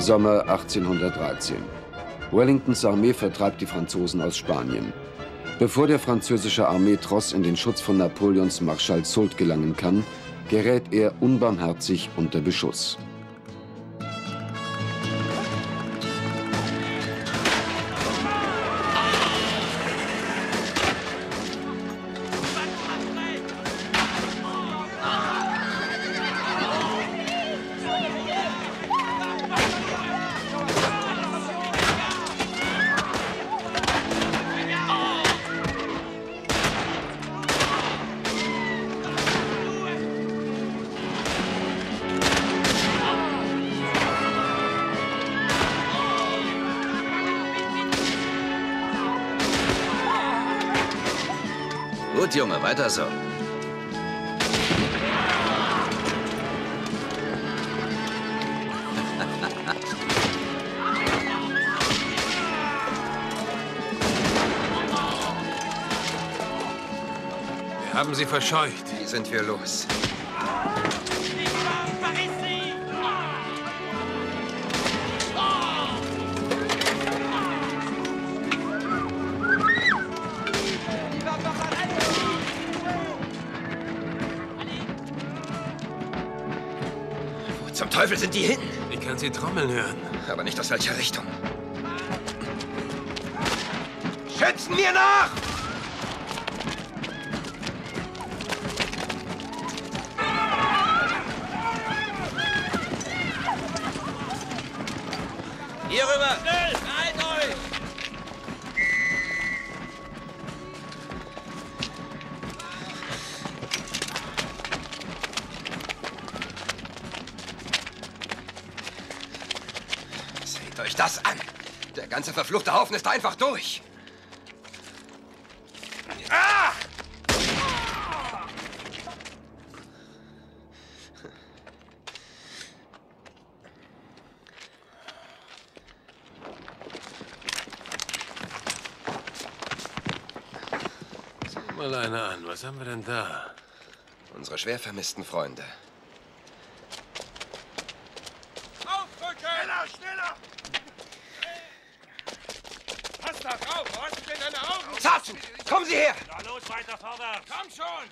Sommer 1813. Wellingtons Armee vertreibt die Franzosen aus Spanien. Bevor der französische Armeetross in den Schutz von Napoleons Marschall Soult gelangen kann, gerät er unbarmherzig unter Beschuss. Gut, Junge, weiter so. Wir haben sie verscheucht. Wie sind wir los? Zum Teufel sind die hinten? Ich kann sie trommeln hören. Aber nicht aus welcher Richtung. Schützen mir nach! Hier rüber! Schnell! Beeilt euch! Seht euch das an! Der ganze verfluchte Haufen ist einfach durch! Ah! Mal eine an. Was haben wir denn da? Unsere schwer vermissten Freunde. Aufrücken! Schneller, schneller! Pass da drauf! Wo hast du denn deine Augen? Sergeant, kommen Sie her! Na los, weiter vorwärts! Komm schon!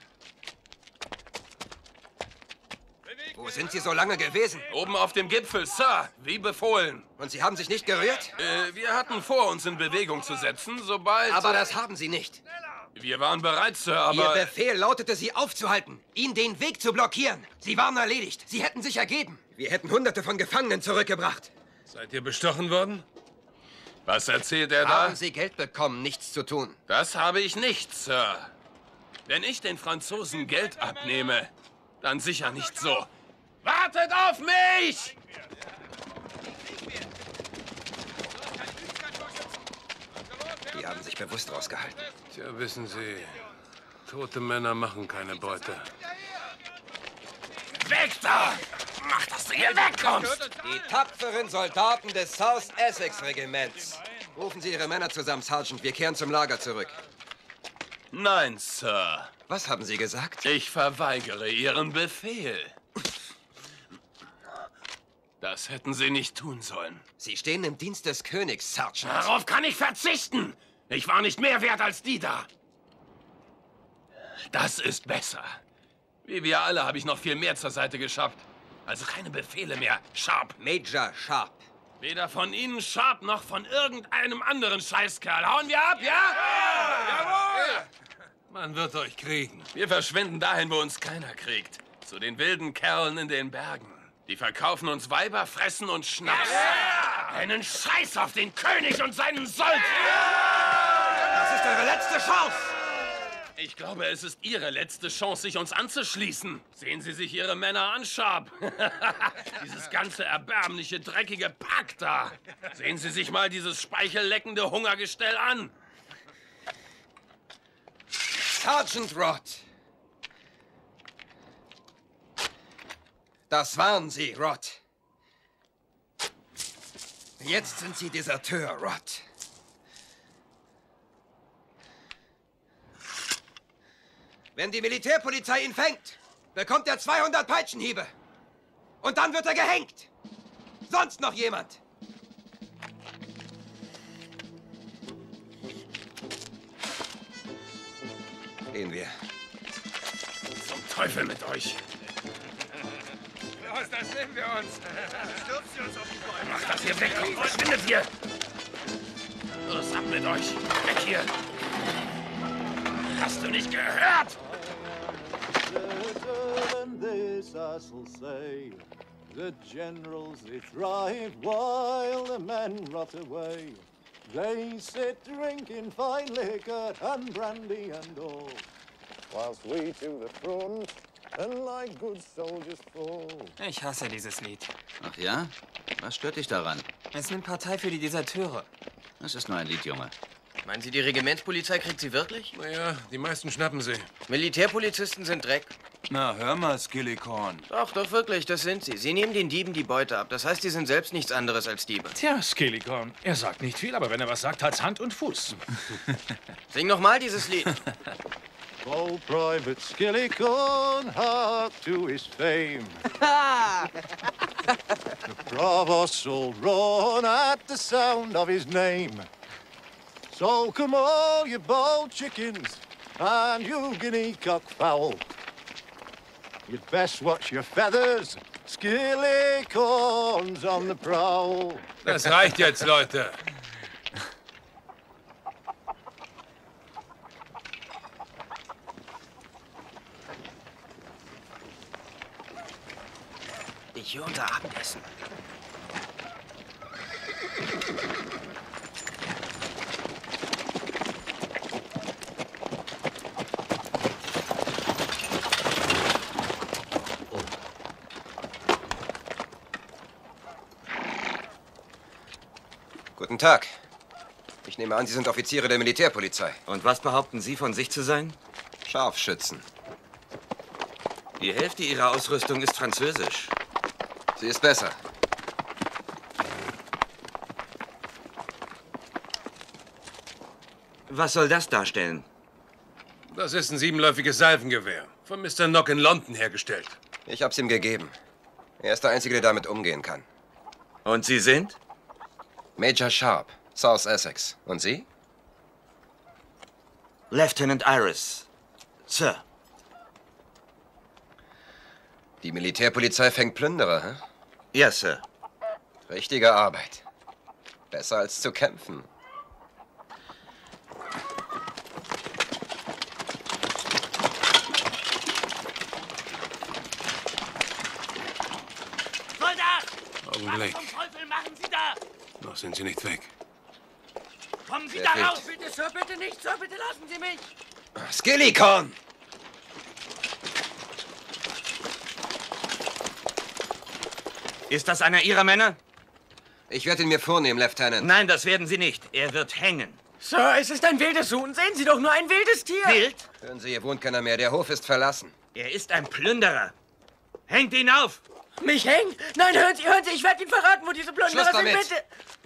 Wo sind Sie so lange gewesen? Oben auf dem Gipfel, Sir, wie befohlen. Und Sie haben sich nicht gerührt? Wir hatten vor, uns in Bewegung zu setzen, sobald... Aber das haben Sie nicht. Wir waren bereit, Sir, Ihr aber... Befehl lautete, Sie aufzuhalten, ihnen den Weg zu blockieren. Sie waren erledigt. Sie hätten sich ergeben. Wir hätten Hunderte von Gefangenen zurückgebracht. Seid ihr bestochen worden? Was erzählt er da? Haben Sie Geld bekommen, nichts zu tun? Das habe ich nicht, Sir. Wenn ich den Franzosen Geld abnehme, dann sicher nicht so. Wartet auf mich! Die haben sich bewusst rausgehalten. Tja, wissen Sie, tote Männer machen keine Beute. Weg da! Mach, dass du hier wegkommst! Die tapferen Soldaten des South Essex Regiments. Rufen Sie Ihre Männer zusammen, Sergeant. Wir kehren zum Lager zurück. Nein, Sir. Was haben Sie gesagt? Ich verweigere Ihren Befehl. Das hätten Sie nicht tun sollen. Sie stehen im Dienst des Königs, Sergeant. Darauf kann ich verzichten. Ich war nicht mehr wert als die da. Das ist besser. Wie wir alle habe ich noch viel mehr zur Seite geschafft. Also keine Befehle mehr, Sharp. Major Sharp. Weder von Ihnen, Sharp, noch von irgendeinem anderen Scheißkerl. Hauen wir ab, ja? Jawohl! Man wird euch kriegen. Wir verschwinden dahin, wo uns keiner kriegt. Zu den wilden Kerlen in den Bergen. Die verkaufen uns Weiber, fressen und Schnaps. Einen Scheiß auf den König und seinen Sold. Das ist eure letzte Chance. Ich glaube, es ist Ihre letzte Chance, sich uns anzuschließen. Sehen Sie sich Ihre Männer an, Sharp. Dieses ganze erbärmliche, dreckige Pack da. Sehen Sie sich mal dieses speichelleckende Hungergestell an. Sergeant Roth. Das waren Sie, Roth. Jetzt sind Sie Deserteur, Roth. Wenn die Militärpolizei ihn fängt, bekommt er 200 Peitschenhiebe. Und dann wird er gehängt. Sonst noch jemand? Gehen wir. Zum Teufel mit euch. Los, das nehmen wir uns. Stürzt sie uns auf die Beine. Macht, dass ihr wegkommt. Verschwindet hier. Los, ab mit euch. Weg hier. Hast du nicht gehört? This us'll say, the generals they thrive while the men rot away. They sit drinking fine liquor and brandy and all, whilst we to the front and like good soldiers fall. Ich hasse dieses Lied. Ach ja? Was stört dich daran? Es nimmt Partei für die Deserteure. Das ist nur ein Lied, Junge. Meinen Sie, die Regimentspolizei kriegt sie wirklich? Naja, die meisten schnappen sie. Militärpolizisten sind Dreck. Na, hör mal, Skillycorn. Doch, doch wirklich, das sind sie. Sie nehmen den Dieben die Beute ab. Das heißt, die sind selbst nichts anderes als Diebe. Tja, Skillycorn. Er sagt nicht viel, aber wenn er was sagt, hat's Hand und Fuß. Sing noch mal dieses Lied. Old Private Skillycorn, hark to his fame. The provosts all run at the sound of his name. So come all you bold chickens and you guinea cock fowl. You'd best watch your feathers, Skillycorn's on the prowl. Das reicht jetzt, Leute. Ich höre unser Abendessen. Guten Tag. Ich nehme an, Sie sind Offiziere der Militärpolizei. Und was behaupten Sie von sich zu sein? Scharfschützen. Die Hälfte Ihrer Ausrüstung ist französisch. Sie ist besser. Was soll das darstellen? Das ist ein 7-läufiges Salvengewehr. Von Mr. Nock in London hergestellt. Ich hab's ihm gegeben. Er ist der Einzige, der damit umgehen kann. Und Sie sind? Major Sharp, South Essex. Und Sie? Lieutenant Iris. Sir. Die Militärpolizei fängt Plünderer, hä? Ja, Sir. Richtige Arbeit. Besser als zu kämpfen. Soldat! Augenblick. Was zum Teufel machen Sie da? Noch sind sie nicht weg. Kommen Sie Wer da fehlt? raus! Bitte, Sir, bitte nicht, Sir, bitte lassen Sie mich! Skillycorn! Ist das einer Ihrer Männer? Ich werde ihn mir vornehmen, Lieutenant. Nein, das werden Sie nicht. Er wird hängen. Sir, es ist ein wildes Huhn. Sehen Sie doch nur ein wildes Tier. Wild? Hören Sie, hier wohnt keiner mehr. Der Hof ist verlassen. Er ist ein Plünderer. Hängt ihn auf! Mich hängen? Nein, hören Sie, ich werde Ihnen verraten, wo diese Plünderer Schluss sind, damit. bitte.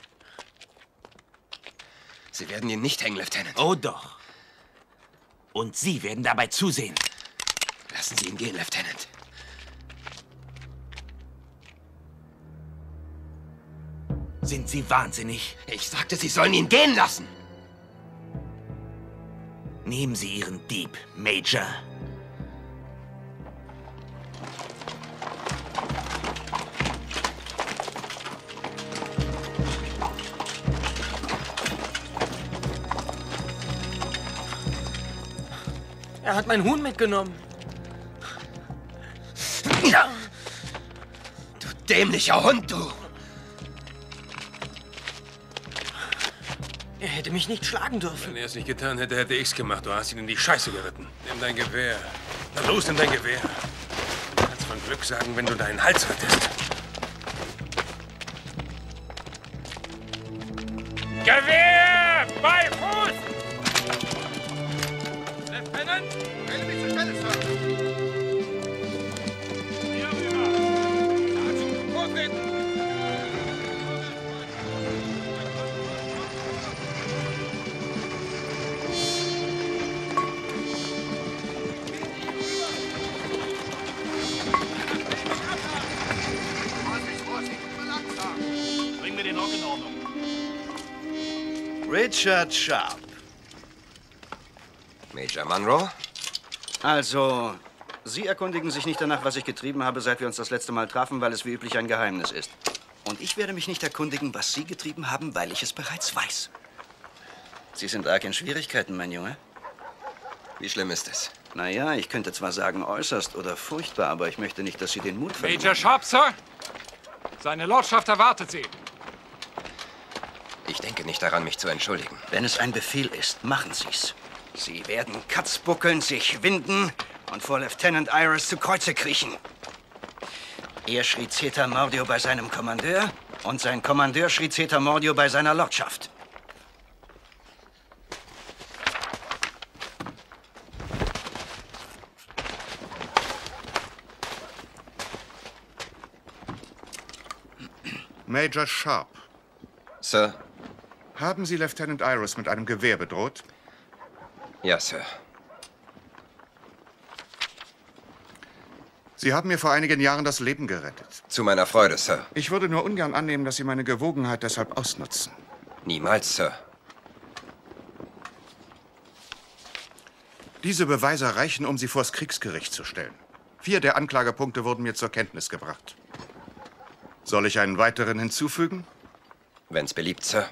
Sie werden ihn nicht hängen, Lieutenant. Oh doch. Und Sie werden dabei zusehen. Lassen Sie ihn gehen, Lieutenant. Sind Sie wahnsinnig? Ich sagte, Sie sollen ihn gehen lassen. Nehmen Sie Ihren Dieb, Major. Er hat mein Huhn mitgenommen. Du dämlicher Hund, du! Er hätte mich nicht schlagen dürfen. Wenn er es nicht getan hätte, hätte ich's gemacht. Du hast ihn in die Scheiße geritten. Nimm dein Gewehr. Na los, nimm dein Gewehr. Du kannst von Glück sagen, wenn du deinen Hals rettest. Gewehr! Bei Fuß! Lieutenant, wähle mich zur Stelle, Sir. Hier rüber. Sergeant, vortreten. Vorsicht, Vorsicht, immer langsam. Richard Sharp. Major Monroe? Also, Sie erkundigen sich nicht danach, was ich getrieben habe, seit wir uns das letzte Mal trafen, weil es wie üblich ein Geheimnis ist. Und ich werde mich nicht erkundigen, was Sie getrieben haben, weil ich es bereits weiß. Sie sind arg in Schwierigkeiten, mein Junge. Wie schlimm ist es? Naja, ich könnte zwar sagen äußerst oder furchtbar, aber ich möchte nicht, dass Sie den Mut verlieren. Major Sharp, Sir! Seine Lordschaft erwartet Sie. Ich denke nicht daran, mich zu entschuldigen. Wenn es ein Befehl ist, machen Sie's. Sie werden Katzbuckeln, sich winden und vor Lieutenant Iris zu Kreuze kriechen. Er schrie Zeta Mordio bei seinem Kommandeur und sein Kommandeur schrie Zeta Mordio bei seiner Lordschaft. Major Sharp. Sir? Haben Sie Lieutenant Iris mit einem Gewehr bedroht? Ja, Sir. Sie haben mir vor einigen Jahren das Leben gerettet. Zu meiner Freude, Sir. Ich würde nur ungern annehmen, dass Sie meine Gewogenheit deshalb ausnutzen. Niemals, Sir. Diese Beweise reichen, um Sie vors Kriegsgericht zu stellen. 4 der Anklagepunkte wurden mir zur Kenntnis gebracht. Soll ich einen weiteren hinzufügen? Wenn's beliebt, Sir.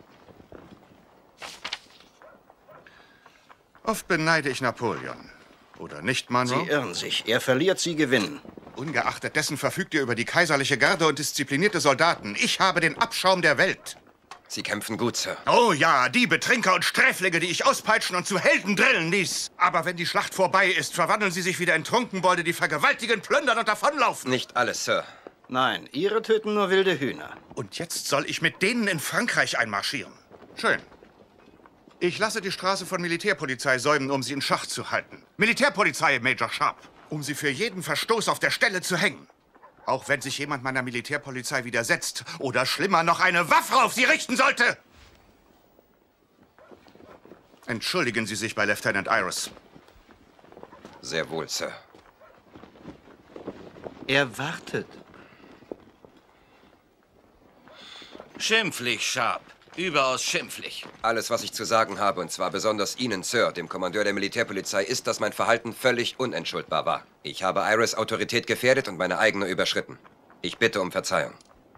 Oft beneide ich Napoleon. Oder nicht, Monroe? Sie irren sich. Er verliert, Sie gewinnen. Ungeachtet dessen verfügt ihr über die kaiserliche Garde und disziplinierte Soldaten. Ich habe den Abschaum der Welt. Sie kämpfen gut, Sir. Oh ja, die Betrinker und Sträflinge, die ich auspeitschen und zu Helden drillen ließ. Aber wenn die Schlacht vorbei ist, verwandeln sie sich wieder in Trunkenbolde, die vergewaltigen, plündern und davonlaufen. Nicht alles, Sir. Nein, Ihre töten nur wilde Hühner. Und jetzt soll ich mit denen in Frankreich einmarschieren. Schön. Ich lasse die Straße von Militärpolizei säumen, um sie in Schach zu halten. Militärpolizei, Major Sharp. Um sie für jeden Verstoß auf der Stelle zu hängen. Auch wenn sich jemand meiner Militärpolizei widersetzt oder schlimmer noch eine Waffe auf sie richten sollte. Entschuldigen Sie sich bei Lieutenant Iris. Sehr wohl, Sir. Er wartet. Schimpflich, Sharp. Überaus schimpflich. Alles, was ich zu sagen habe, und zwar besonders Ihnen, Sir, dem Kommandeur der Militärpolizei, ist, dass mein Verhalten völlig unentschuldbar war. Ich habe Iris' Autorität gefährdet und meine eigene überschritten. Ich bitte um Verzeihung.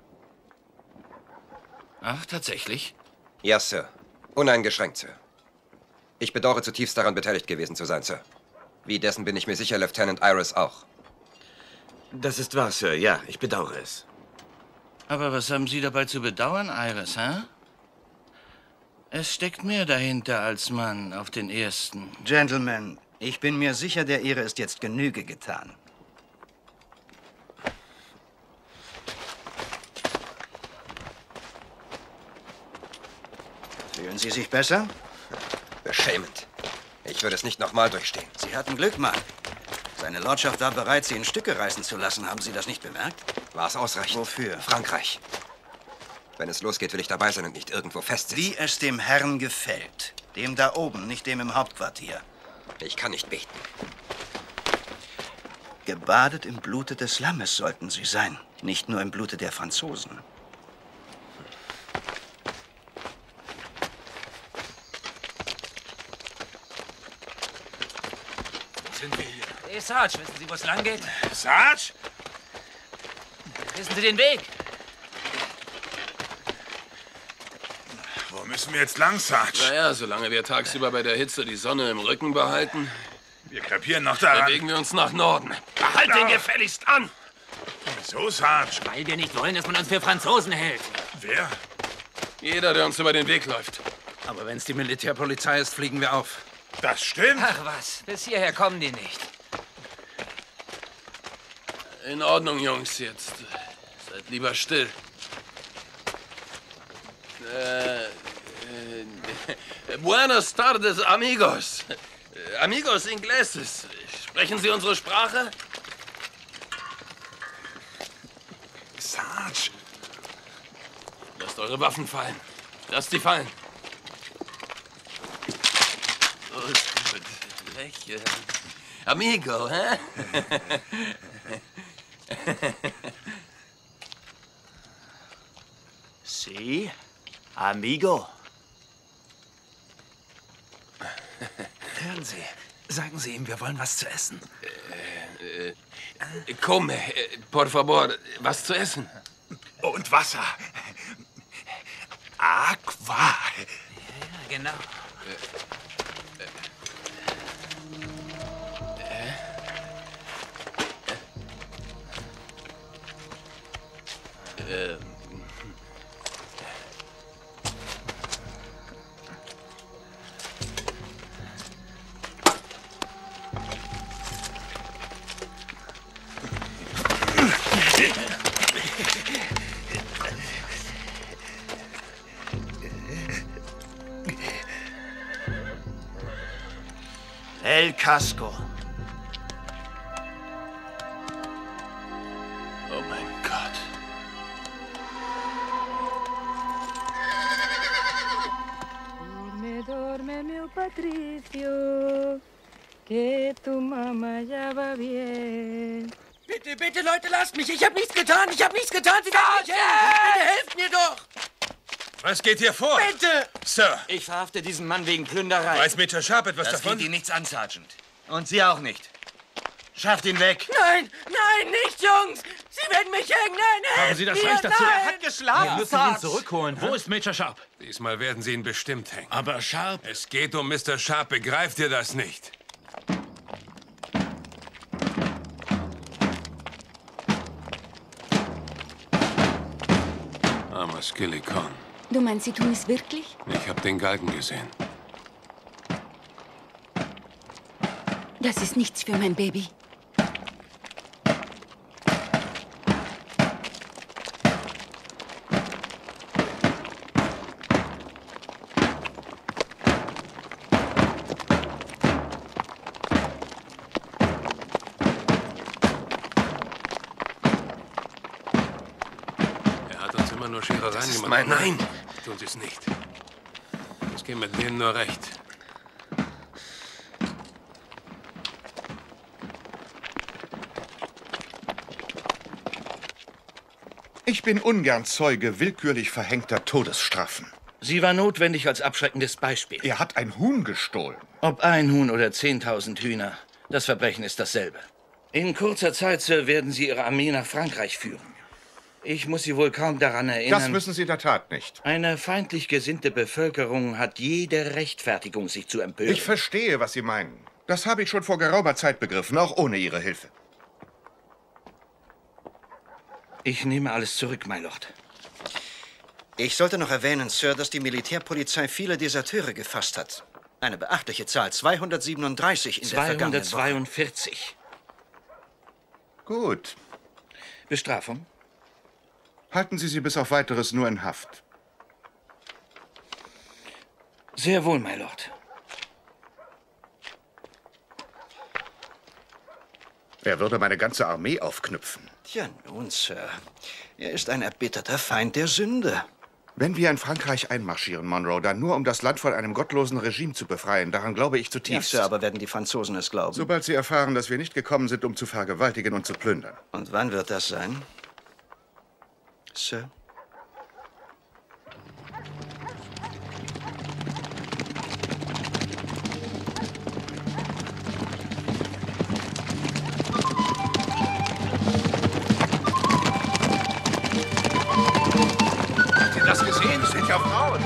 Ach, tatsächlich? Ja, Sir. Uneingeschränkt, Sir. Ich bedauere zutiefst daran, beteiligt gewesen zu sein, Sir. Wie dessen bin ich mir sicher, Lieutenant Iris auch. Das ist wahr, Sir. Ja, ich bedauere es. Aber was haben Sie dabei zu bedauern, Iris, hä? Es steckt mehr dahinter, als man auf den ersten... Gentlemen, ich bin mir sicher, der Ehre ist jetzt Genüge getan. Fühlen Sie sich besser? Beschämend. Ich würde es nicht nochmal durchstehen. Sie hatten Glück, Mann. Seine Lordschaft war bereit, Sie in Stücke reißen zu lassen. Haben Sie das nicht bemerkt? War es ausreichend? Wofür? Frankreich. Wenn es losgeht, will ich dabei sein und nicht irgendwo festsitzen. Wie es dem Herrn gefällt. Dem da oben, nicht dem im Hauptquartier. Ich kann nicht beten. Gebadet im Blute des Lammes sollten Sie sein. Nicht nur im Blute der Franzosen. Wo sind wir hier? Hey, Sarge, wissen Sie, wo es lang geht? Sarge? Wissen Sie den Weg? Wo müssen wir jetzt lang, Sarge? Naja, solange wir tagsüber bei der Hitze die Sonne im Rücken behalten, Wir krepieren noch daran. bewegen wir uns nach Norden. Behalt den gefälligst an! Wieso, Sarge? Weil wir nicht wollen, dass man uns für Franzosen hält. Wer? Jeder, der uns über den Weg läuft. Aber wenn es die Militärpolizei ist, fliegen wir auf. Das stimmt. Ach was, bis hierher kommen die nicht. In Ordnung, Jungs, jetzt. Seid lieber still. Buenas tardes, amigos. Amigos ingleses. Sprechen Sie unsere Sprache? Sarge. Lasst eure Waffen fallen. Lasst sie fallen. Oh, gut. Lächeln. Amigo, hä? Sí, amigo. Hören Sie, sagen Sie ihm, wir wollen was zu essen. Come, por favor, was zu essen. Und Wasser. Aqua. Ja, genau. El Casco. Oh mein Gott. Dorme, dorme, meu Patricio, que tu mamá ya va bien. Bitte, bitte, Leute, lasst mich. Ich habe nichts getan. Ich habe nichts getan. Sie werden mich helfen. Bitte helft mir doch. Was geht hier vor? Bitte! Sir! Ich verhafte diesen Mann wegen Plünderei. Weiß Major Sharp etwas Das davon? geht Ihnen nichts an, Sergeant. Und Sie auch nicht. Schafft ihn weg. Nein, nein, nicht, Jungs! Sie werden mich hängen! Nein, Haben Sie das Recht dazu? Nein. Er hat geschlafen. Wir müssen ihn zurückholen. Wo ist Major Sharp? Diesmal werden Sie ihn bestimmt hängen. Aber Sharp... Es geht um Mr. Sharp. Begreift ihr das nicht? Armer Skillicon. Du meinst, sie tun es wirklich? Ich habe den Galgen gesehen. Das ist nichts für mein Baby. Immer nur Scherereien Das ist gemacht. mein... Nein! Tun Sie es nicht. Es geht mit denen nur recht. Ich bin ungern Zeuge willkürlich verhängter Todesstrafen. Sie war notwendig als abschreckendes Beispiel. Er hat ein Huhn gestohlen. Ob ein Huhn oder 10.000 Hühner, das Verbrechen ist dasselbe. In kurzer Zeit, Sir, werden Sie Ihre Armee nach Frankreich führen. Ich muss Sie wohl kaum daran erinnern... Das müssen Sie in der Tat nicht. Eine feindlich gesinnte Bevölkerung hat jede Rechtfertigung, sich zu empören. Ich verstehe, was Sie meinen. Das habe ich schon vor geraumer Zeit begriffen, auch ohne Ihre Hilfe. Ich nehme alles zurück, my Lord. Ich sollte noch erwähnen, Sir, dass die Militärpolizei viele Deserteure gefasst hat. Eine beachtliche Zahl, 237 in der vergangenen Woche. 242. Gut. Bestrafung? Halten Sie sie bis auf Weiteres nur in Haft. Sehr wohl, my Lord. Er würde meine ganze Armee aufknüpfen. Tja, nun, Sir. Er ist ein erbitterter Feind der Sünde. Wenn wir in Frankreich einmarschieren, Monroe, dann nur, um das Land von einem gottlosen Regime zu befreien. Daran glaube ich zutiefst. Ja, Sir, aber werden die Franzosen es glauben? Sobald sie erfahren, dass wir nicht gekommen sind, um zu vergewaltigen und zu plündern. Und wann wird das sein, Sir? Habt ihr das gesehen? Das sind ja Frauen.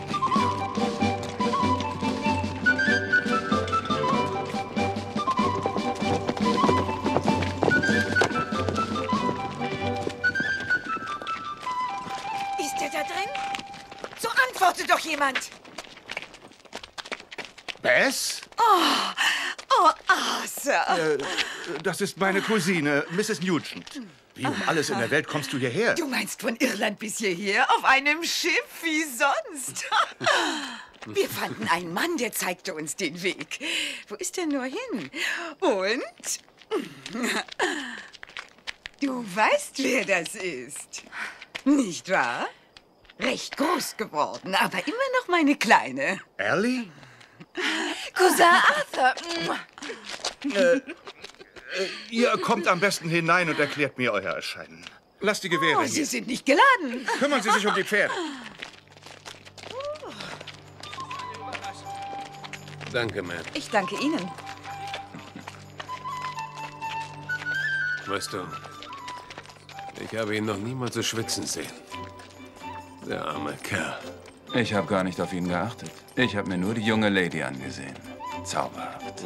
Ist er da drin? So antwortet doch jemand. Bess? Oh, Arthur. Das ist meine Cousine, Mrs. Nugent. Wie um alles in der Welt kommst du hierher? Du meinst von Irland bis hierher auf einem Schiff wie sonst? Wir fanden einen Mann, der zeigte uns den Weg. Wo ist er nur hin? Und? Du weißt, wer das ist. Nicht wahr? Recht groß geworden, aber immer noch meine Kleine. Ellie? Cousin Arthur. Ihr kommt am besten hinein und erklärt mir euer Erscheinen. Lasst die Gewehre Oh, hier. Sie sind nicht geladen. Kümmern Sie sich um die Pferde. Danke, Ma'am. Ich danke Ihnen. Weißt du, ich habe ihn noch niemals so schwitzen sehen. Der arme Kerl. Ich habe gar nicht auf ihn geachtet. Ich habe mir nur die junge Lady angesehen. Zauberhaft.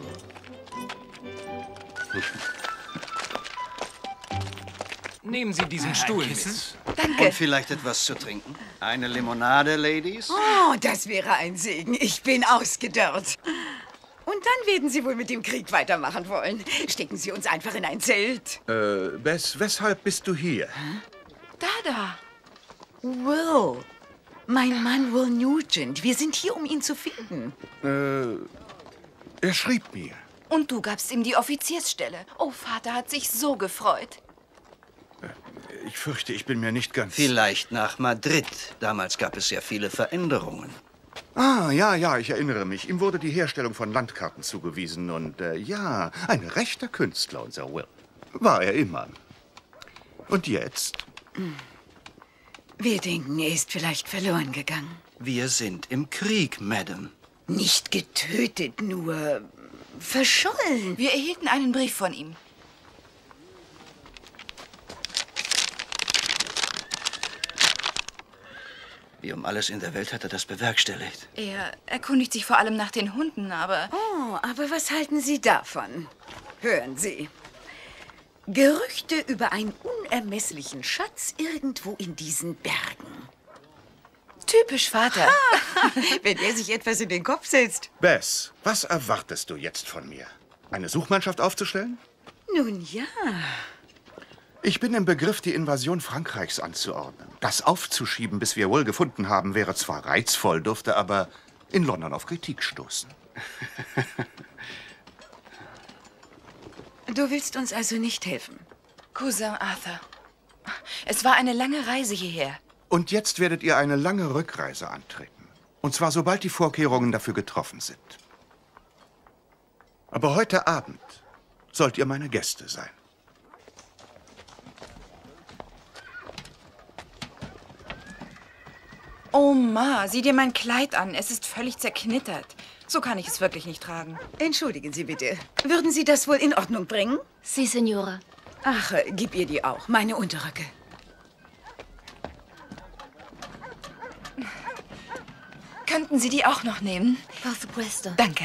Nehmen Sie diesen Stuhl mit. Danke. Und vielleicht etwas zu trinken? Eine Limonade, Ladies? Oh, das wäre ein Segen. Ich bin ausgedörrt. Und dann werden Sie wohl mit dem Krieg weitermachen wollen. Stecken Sie uns einfach in ein Zelt. Bess, weshalb bist du hier? Da. Will. Mein Mann Will Nugent. Wir sind hier, um ihn zu finden. Er schrieb mir. Und du gabst ihm die Offiziersstelle. Oh, Vater hat sich so gefreut. Ich fürchte, ich bin mir nicht ganz... Vielleicht nach Madrid. Damals gab es ja viele Veränderungen. Ah, ja, ich erinnere mich. Ihm wurde die Herstellung von Landkarten zugewiesen. Und ja, ein rechter Künstler, unser Will. War er immer. Und jetzt? Wir denken, er ist vielleicht verloren gegangen. Wir sind im Krieg, Madame. Nicht getötet, nur verschollen. Wir erhielten einen Brief von ihm. Wie um alles in der Welt hat er das bewerkstelligt? Er erkundigt sich vor allem nach den Hunden, aber... Oh, aber was halten Sie davon? Hören Sie. Gerüchte über einen unermesslichen Schatz irgendwo in diesen Bergen. Typisch Vater. Wenn er sich etwas in den Kopf setzt. Bess, was erwartest du jetzt von mir? Eine Suchmannschaft aufzustellen? Nun ja. Ich bin im Begriff, die Invasion Frankreichs anzuordnen. Das aufzuschieben, bis wir Will gefunden haben, wäre zwar reizvoll, dürfte aber in London auf Kritik stoßen. Du willst uns also nicht helfen? Cousin Arthur, es war eine lange Reise hierher. Und jetzt werdet ihr eine lange Rückreise antreten. Und zwar sobald die Vorkehrungen dafür getroffen sind. Aber heute Abend sollt ihr meine Gäste sein. Oh, Ma, sieh dir mein Kleid an. Es ist völlig zerknittert. So kann ich es wirklich nicht tragen. Entschuldigen Sie bitte. Würden Sie das wohl in Ordnung bringen? Sie, Signora. Ach, gib ihr die auch. Meine Unterröcke. Könnten Sie die auch noch nehmen? Por supuesto. Danke.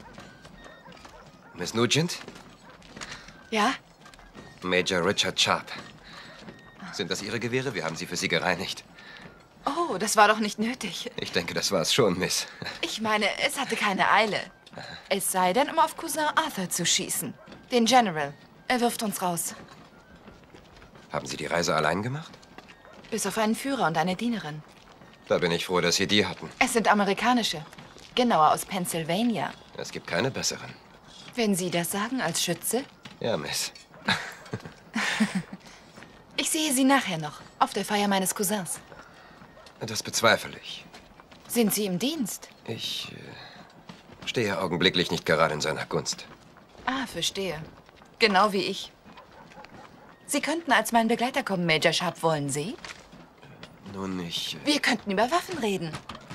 Miss Nugent? Ja? Major Richard Sharp. Sind das Ihre Gewehre? Wir haben sie für Sie gereinigt. Oh, das war doch nicht nötig. Ich denke, das war es schon, Miss. Ich meine, es hatte keine Eile. Es sei denn, um auf Cousin Arthur zu schießen. Den General. Er wirft uns raus. Haben Sie die Reise allein gemacht? Bis auf einen Führer und eine Dienerin. Da bin ich froh, dass Sie die hatten. Es sind amerikanische. Genauer aus Pennsylvania. Es gibt keine besseren. Wenn Sie das sagen als Schütze? Ja, Miss. Ich sehe Sie nachher noch. Auf der Feier meines Cousins. Das bezweifle ich. Sind Sie im Dienst? Ich stehe augenblicklich nicht gerade in seiner Gunst. Ah, verstehe. Genau wie ich. Sie könnten als mein Begleiter kommen, Major Sharp, wollen Sie? Nun, ich... Wir könnten über Waffen reden.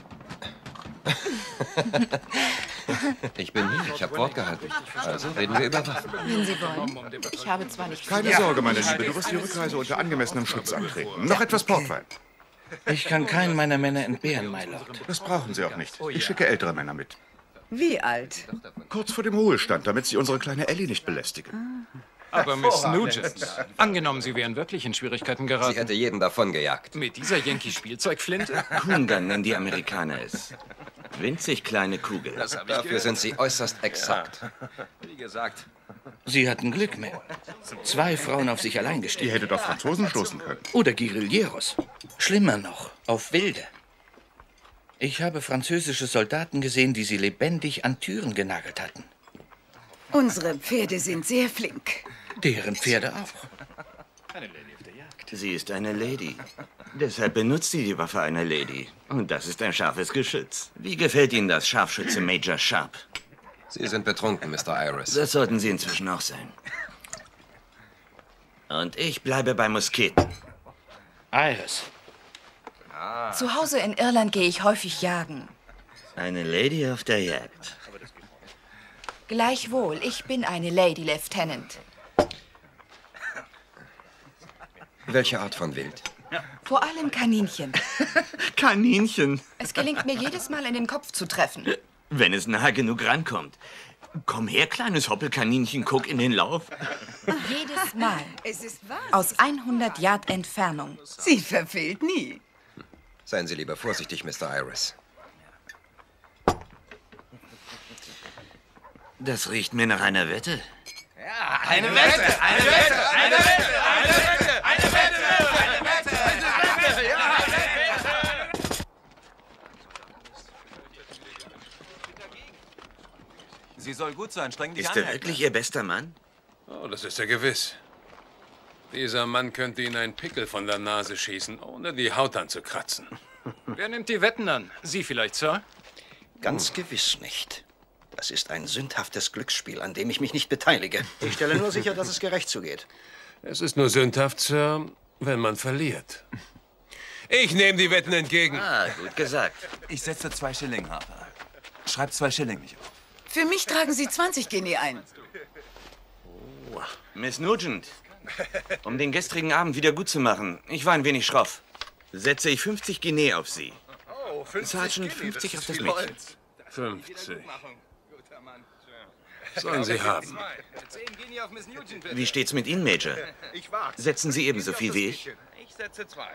Ich bin hier, ich habe Wort gehalten. Also reden wir über Waffen. Wenn Sie wollen. Ich habe zwar nicht... Keine Sorge, meine Liebe, du wirst die Rückreise unter angemessenem Schutz antreten. Noch etwas Portwein. Ich kann keinen meiner Männer entbehren, my Lord. Das brauchen Sie auch nicht. Ich schicke ältere Männer mit. Wie alt? Kurz vor dem Ruhestand, damit Sie unsere kleine Ellie nicht belästigen. Aber Miss Nugent, angenommen, Sie wären wirklich in Schwierigkeiten geraten. Sie hätte jeden davon gejagt. Mit dieser Yankee-Spielzeugflinte? Kundan nennen die Amerikaner es. Winzig kleine Kugel. Dafür sind Sie äußerst exakt. Wie gesagt. Sie hatten Glück, Mel. 2 Frauen auf sich allein gestellt. Ihr hättet auf Franzosen stoßen können. Oder Guerilleros. Schlimmer noch, auf Wilde. Ich habe französische Soldaten gesehen, die sie lebendig an Türen genagelt hatten. Unsere Pferde sind sehr flink. Deren Pferde auch. Eine Lady auf der Jagd. Sie ist eine Lady. Deshalb benutzt sie die Waffe einer Lady. Und das ist ein scharfes Geschütz. Wie gefällt Ihnen das, Scharfschütze Major Sharp? Sie sind betrunken, Mr. Iris. Das sollten Sie inzwischen auch sein. Und ich bleibe bei Musketen. Iris. Zu Hause in Irland gehe ich häufig jagen. Eine Lady auf der Jagd. Gleichwohl, ich bin eine Lady Lieutenant. Welche Art von Wild? Vor allem Kaninchen. Kaninchen. Es gelingt mir jedes Mal, in den Kopf zu treffen. Wenn es nahe genug rankommt. Komm her, kleines Hoppelkaninchen, guck in den Lauf. Jedes Mal. Es ist wahr. Aus 100 Yard Entfernung. Sie verfehlt nie. Seien Sie lieber vorsichtig, Mr. Iris. Das riecht mir nach einer Wette. Ja, eine Wette, eine Wette, eine Wette, eine Wette, eine Wette, eine Wette, eine Wette, ja, eine Wette. Sie soll gut sein, streng dich an. Ist er wirklich Ihr bester Mann? Oh, das ist er gewiss. Dieser Mann könnte Ihnen einen Pickel von der Nase schießen, ohne die Haut anzukratzen. Wer nimmt die Wetten an? Sie vielleicht, Sir? Ganz gewiss nicht. Das ist ein sündhaftes Glücksspiel, an dem ich mich nicht beteilige. Ich stelle nur sicher, dass es gerecht zugeht. Es ist nur sündhaft, Sir, wenn man verliert. Ich nehme die Wetten entgegen. Ah, gut gesagt. Ich setze 2 Schilling, Harper. Schreib 2 Schilling nicht auf. Für mich tragen Sie 20 Guinea ein. Oh, Miss Nugent, um den gestrigen Abend wieder gut zu machen, ich war ein wenig schroff, setze ich 50 Guinea auf Sie. Oh, 50 Sergeant, Guinea, 50 auf das viel Mädchen. Holz. 50. Sollen Sie haben. Wie steht's mit Ihnen, Major? Ich wag's. Setzen Sie ebenso viel wie ich? Ich setze 2.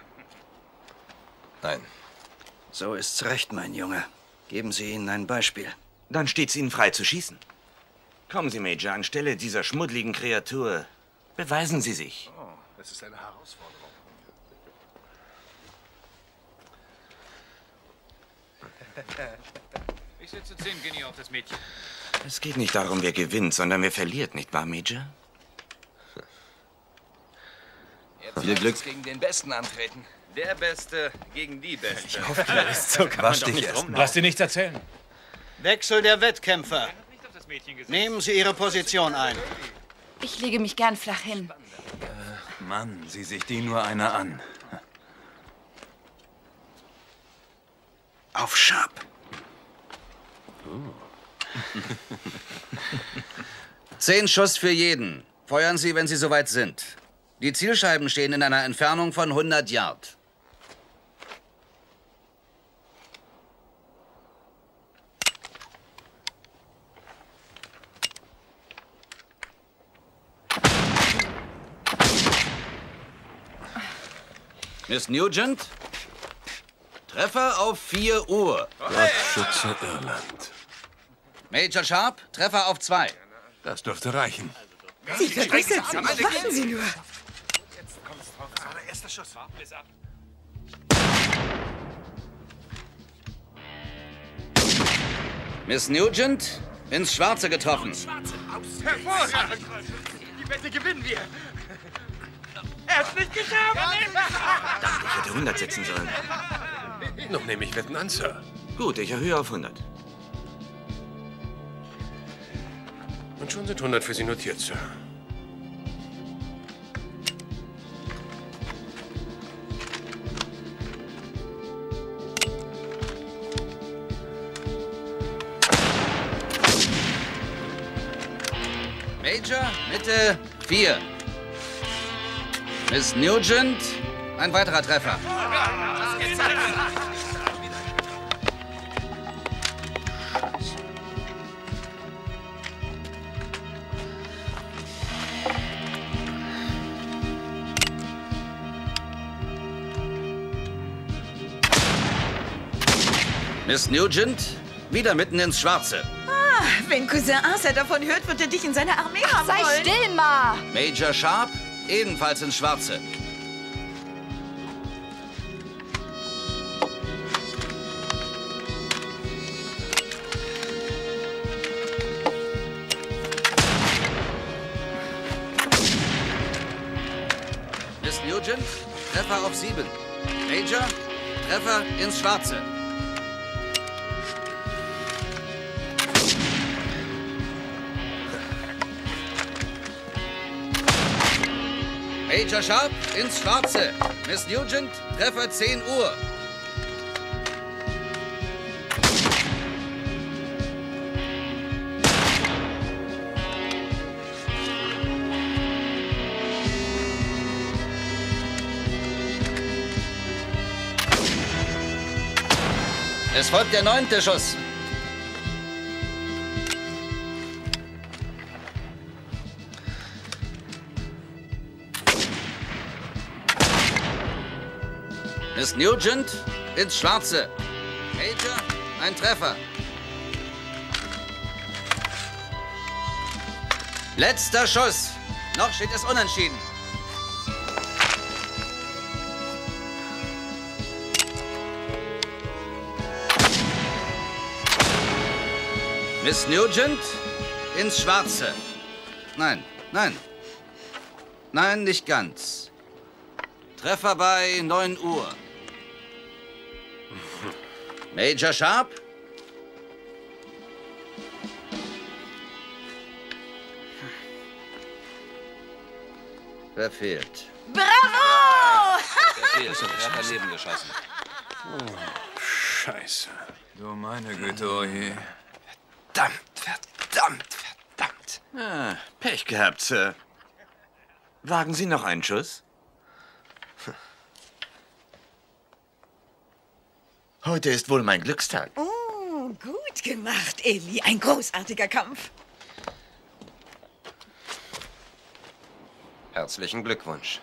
Nein. So ist's recht, mein Junge. Geben Sie ihnen ein Beispiel. Dann steht's Ihnen frei zu schießen. Kommen Sie, Major, anstelle dieser schmuddeligen Kreatur. Beweisen Sie sich. Oh, das ist eine Herausforderung. Ich setze 10 Guinea auf das Mädchen. Es geht nicht darum, wer gewinnt, sondern wer verliert, nicht wahr, Major? Viel Glück. Gegen den Besten antreten. Der Beste gegen die Beste. Ich hoffe, er ist so. Wasch dich erst. Lass dir nichts erzählen. Wechsel der Wettkämpfer. Nehmen Sie Ihre Position ein. Ich lege mich gern flach hin. Mann, sieh sich die nur einer an. Auf Sharp. Oh. 10 Schuss für jeden. Feuern Sie, wenn Sie soweit sind. Die Zielscheiben stehen in einer Entfernung von 100 Yard. Miss Nugent? Treffer auf 4 Uhr. Gott schütze Irland. Major Sharp, Treffer auf 2. Das dürfte reichen. Sie verbessert sich. Warten Sie nur. Jetzt kommt's drauf. Erster Schuss. Miss Nugent, ins Schwarze getroffen. Hervorragend. Die Wette gewinnen wir. Er hat's nicht geschafft. Dachte, ich hätte 100 setzen sollen. Noch nehme ich Wetten an, Sir. Gut, ich erhöhe auf 100. Und schon sind 100 für Sie notiert, Sir. Major, Mitte 4. Miss Nugent, ein weiterer Treffer. Miss Nugent, wieder mitten ins Schwarze. Ah, wenn Cousin Arthur davon hört, wird er dich in seiner Armee haben Sei wollen. still, Ma! Major Sharp, ebenfalls ins Schwarze. Miss Nugent, Treffer auf 7. Major, Treffer ins Schwarze. Major Sharp ins Schwarze. Miss Nugent, Treffer 10 Uhr. Es folgt der 9. Schuss. Miss Nugent ins Schwarze. Major, ein Treffer. Letzter Schuss. Noch steht es unentschieden. Miss Nugent ins Schwarze. Nein, nein. Nein, nicht ganz. Treffer bei 9 Uhr. Major Sharp? Verfehlt. Bravo! Verfehlt. Er hat daneben geschossen. Oh, Scheiße. Du meine Güte, oh je. Verdammt. Ah, Pech gehabt, Sir. Wagen Sie noch einen Schuss? Heute ist wohl mein Glückstag. Oh, gut gemacht, Ellie. Ein großartiger Kampf. Herzlichen Glückwunsch.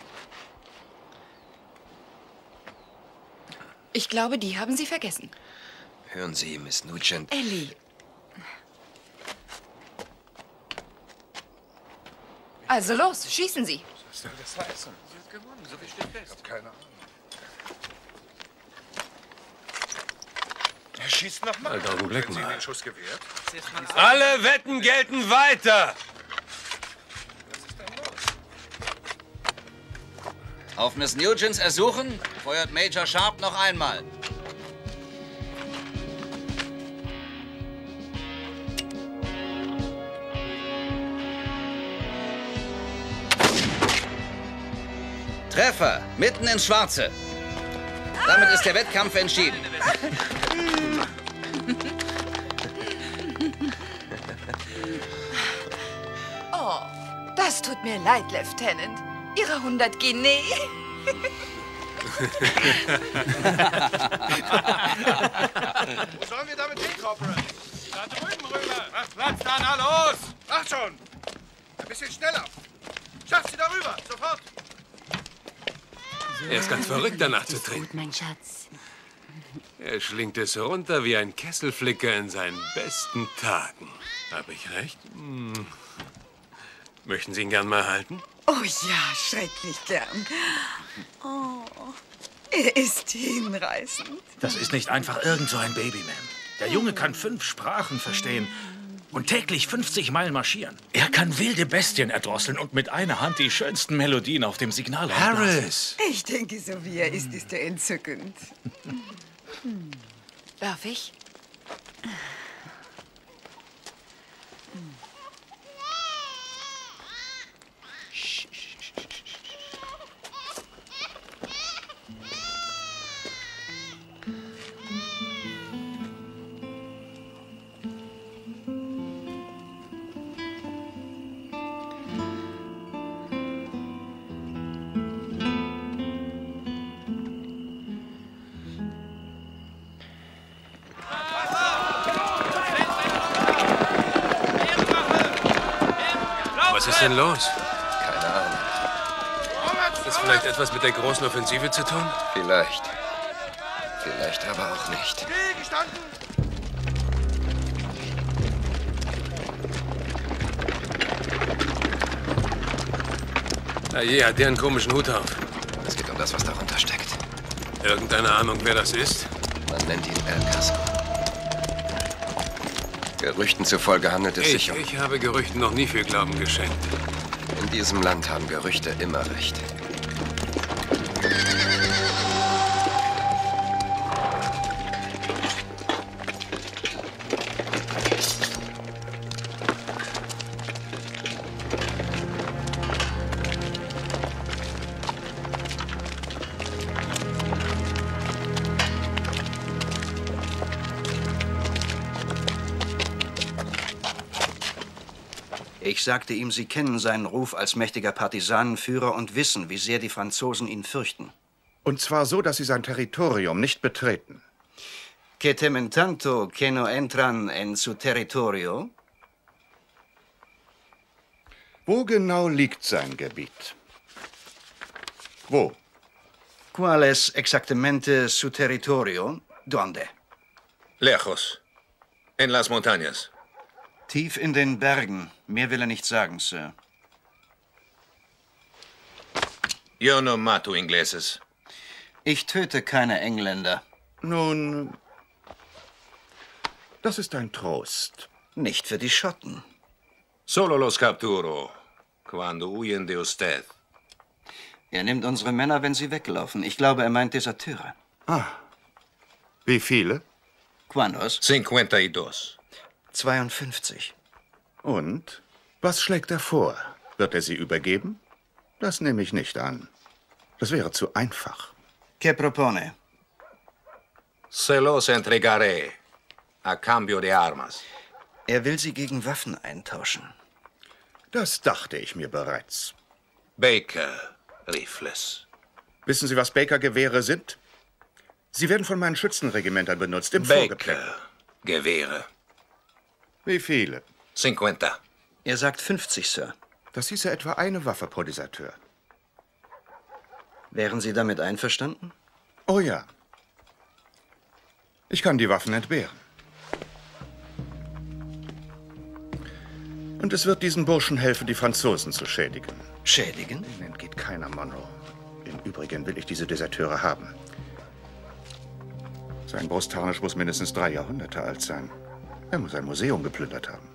Ich glaube, die haben Sie vergessen. Hören Sie, Miss Nugent. Ellie. Also los, schießen Sie. Was soll das heißen? Sie hat gewonnen, so viel steht fest. Ich hab keine Ahnung. Er schießt nochmal. Alter, Augenblick mal. Den Schuss gewährt? Alle Wetten gelten weiter. Auf Miss Nugents Ersuchen feuert Major Sharp noch einmal. Treffer, mitten ins Schwarze. Damit ist der Wettkampf entschieden. Oh, das tut mir leid, Lieutenant. Ihre 100 Guinea. Wo sollen wir damit hin, Corporal? Da drüben rüber. Macht Platz, da, na los. Macht schon. Ein bisschen schneller. Schafft sie darüber, sofort. Er ist ganz verrückt, danach zu trinken. Gut, mein Schatz. Er schlingt es runter wie ein Kesselflicker in seinen besten Tagen. Habe ich recht? Hm. Möchten Sie ihn gern mal halten? Oh ja, schrecklich gern. Oh, er ist hinreißend. Das ist nicht einfach irgend so ein Babyman. Der Junge kann 5 Sprachen verstehen und täglich 50 Meilen marschieren. Er kann wilde Bestien erdrosseln und mit einer Hand die schönsten Melodien auf dem Signal aufblasen. Harris! Ich denke, so wie er ist er entzückend. Darf ich? Was ist denn los? Keine Ahnung. Hat das vielleicht etwas mit der großen Offensive zu tun? Vielleicht. Vielleicht aber auch nicht. Na je, hat der einen komischen Hut auf. Es geht um das, was darunter steckt. Irgendeine Ahnung, wer das ist? Man nennt ihn El Casco. Gerüchten zufolge handelt es sich um... Ich habe Gerüchten noch nie viel Glauben geschenkt. In diesem Land haben Gerüchte immer recht. Ich sagte ihm, Sie kennen seinen Ruf als mächtiger Partisanenführer und wissen, wie sehr die Franzosen ihn fürchten. Und zwar so, dass sie sein Territorium nicht betreten. Que temen tanto que no entran en su territorio? Wo genau liegt sein Gebiet? Wo? ¿Cuál es exactamente su territorio? ¿Dónde? Lejos. En las montañas. Tief in den Bergen. Mehr will er nicht sagen, Sir. Yo no mato ingleses. Ich töte keine Engländer. Nun, das ist ein Trost. Nicht für die Schotten. Solo los capturo cuando huyen de usted. Er nimmt unsere Männer, wenn sie weglaufen. Ich glaube, er meint Deserteure. Ah. Wie viele? ¿Cuántos? 52. 52. Und? Was schlägt er vor? Wird er sie übergeben? Das nehme ich nicht an. Das wäre zu einfach. ¿Qué propone? Se los entregaré a cambio de armas. Er will sie gegen Waffen eintauschen. Das dachte ich mir bereits. Baker Rifles. Wissen Sie, was Baker-Gewehre sind? Sie werden von meinen Schützenregimentern benutzt, im Vorgepäck. Gewehre. Wie viele? 50. Er sagt 50, Sir. Das hieße etwa eine Waffe pro Deserteur. Wären Sie damit einverstanden? Oh ja. Ich kann die Waffen entbehren. Und es wird diesen Burschen helfen, die Franzosen zu schädigen. Schädigen? Ihnen entgeht keiner, Monroe. Im Übrigen will ich diese Deserteure haben. Sein Brustharnisch muss mindestens 3 Jahrhunderte alt sein. Er muss ein Museum geplündert haben.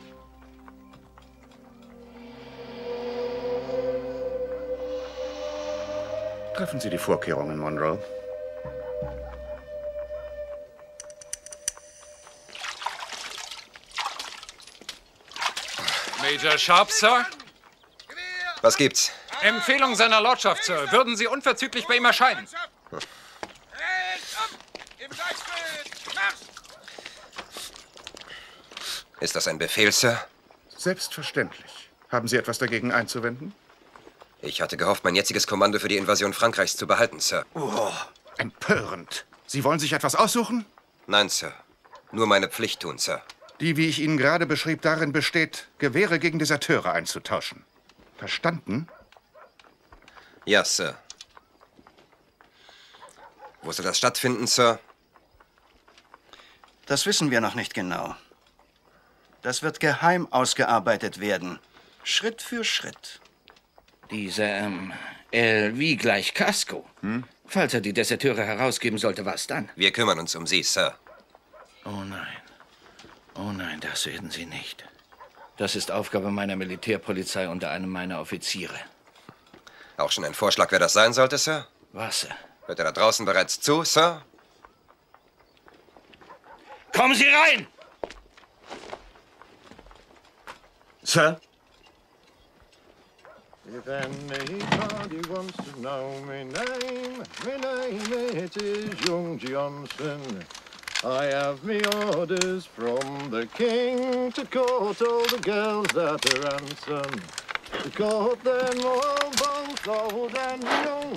Treffen Sie die Vorkehrungen, Monroe. Major Sharp, Sir? Was gibt's? Empfehlung seiner Lordschaft, Sir. Würden Sie unverzüglich bei ihm erscheinen? Ist das ein Befehl, Sir? Selbstverständlich. Haben Sie etwas dagegen einzuwenden? Ich hatte gehofft, mein jetziges Kommando für die Invasion Frankreichs zu behalten, Sir. Oh, empörend. Sie wollen sich etwas aussuchen? Nein, Sir. Nur meine Pflicht tun, Sir. Die, wie ich Ihnen gerade beschrieb, darin besteht, Gewehre gegen Deserteure einzutauschen. Verstanden? Ja, Sir. Wo soll das stattfinden, Sir? Das wissen wir noch nicht genau. Das wird geheim ausgearbeitet werden. Schritt für Schritt. Dieser, wie gleich Casco. Falls er die Deserteure herausgeben sollte, was dann? Wir kümmern uns um Sie, Sir. Oh nein. Oh nein, das werden Sie nicht. Das ist Aufgabe meiner Militärpolizei unter einem meiner Offiziere. Auch schon ein Vorschlag, wer das sein sollte, Sir? Was, Sir? Hört er da draußen bereits zu, Sir? Kommen Sie rein! Sir? If anybody wants to know my name it is Young Johnson. I have me orders from the king to court all the girls that are handsome. To court them all, both old and young.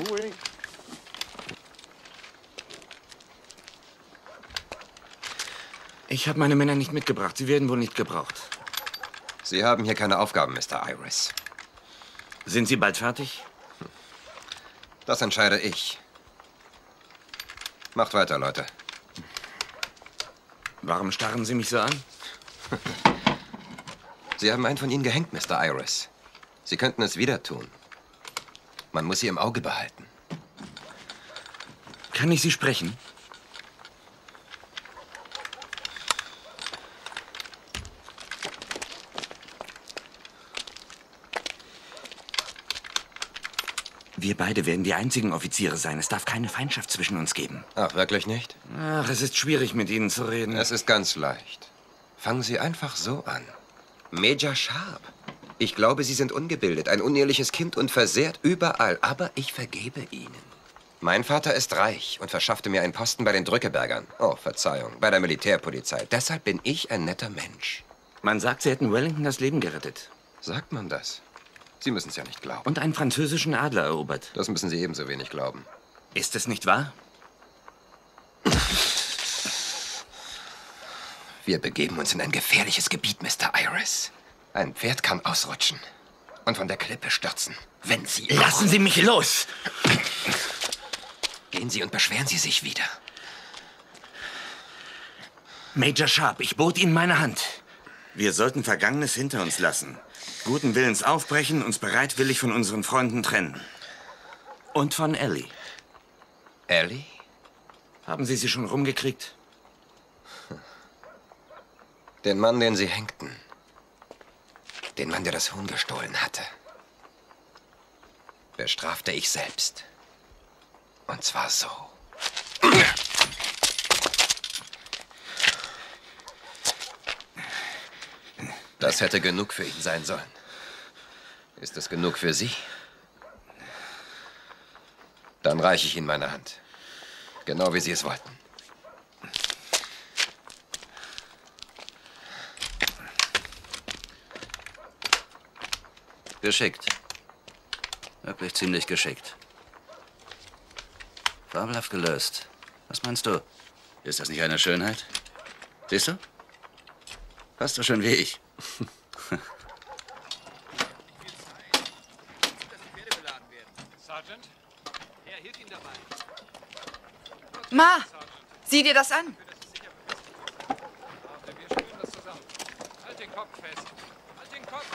Ich habe meine Männer nicht mitgebracht. Sie werden wohl nicht gebraucht. Sie haben hier keine Aufgaben, Mr. Iris. Sind Sie bald fertig? Das entscheide ich. Macht weiter, Leute. Warum starren Sie mich so an? Sie haben einen von Ihnen gehängt, Mr. Iris. Sie könnten es wieder tun. Man muss Sie im Auge behalten. Kann ich Sie sprechen? Wir beide werden die einzigen Offiziere sein. Es darf keine Feindschaft zwischen uns geben. Ach, wirklich nicht? Ach, es ist schwierig, mit Ihnen zu reden. Es ist ganz leicht. Fangen Sie einfach so an. Major Sharp. Ich glaube, Sie sind ungebildet, ein uneheliches Kind und versehrt überall. Aber ich vergebe Ihnen. Mein Vater ist reich und verschaffte mir einen Posten bei den Drückebergern. Oh, Verzeihung, bei der Militärpolizei. Deshalb bin ich ein netter Mensch. Man sagt, Sie hätten Wellington das Leben gerettet. Sagt man das? Sie müssen es ja nicht glauben. Und einen französischen Adler erobert. Das müssen Sie ebenso wenig glauben. Ist es nicht wahr? Wir begeben uns in ein gefährliches Gebiet, Mr. Iris. Ein Pferd kann ausrutschen und von der Klippe stürzen, wenn Sie... Lassen Sie mich los! Gehen Sie und beschweren Sie sich wieder. Major Sharp, ich bot Ihnen meine Hand. Wir sollten Vergangenes hinter uns lassen. Guten Willens aufbrechen, uns bereitwillig von unseren Freunden trennen. Und von Ellie. Ellie? Haben Sie sie schon rumgekriegt? Den Mann, den Sie hängten. Den Mann, der das Huhn gestohlen hatte. Bestrafte ich selbst. Und zwar so. Das hätte genug für ihn sein sollen. Ist es genug für Sie? Dann reiche ich Ihnen meine Hand. Genau wie Sie es wollten. Geschickt. Wirklich ziemlich geschickt. Fabelhaft gelöst. Was meinst du? Ist das nicht eine Schönheit? Siehst du? Fast so schön wie ich. Sergeant, er hielt ihn dabei. Ma, sieh dir das an. Wir spüren das zusammen. Halt den Kopf fest. Halt den Kopf.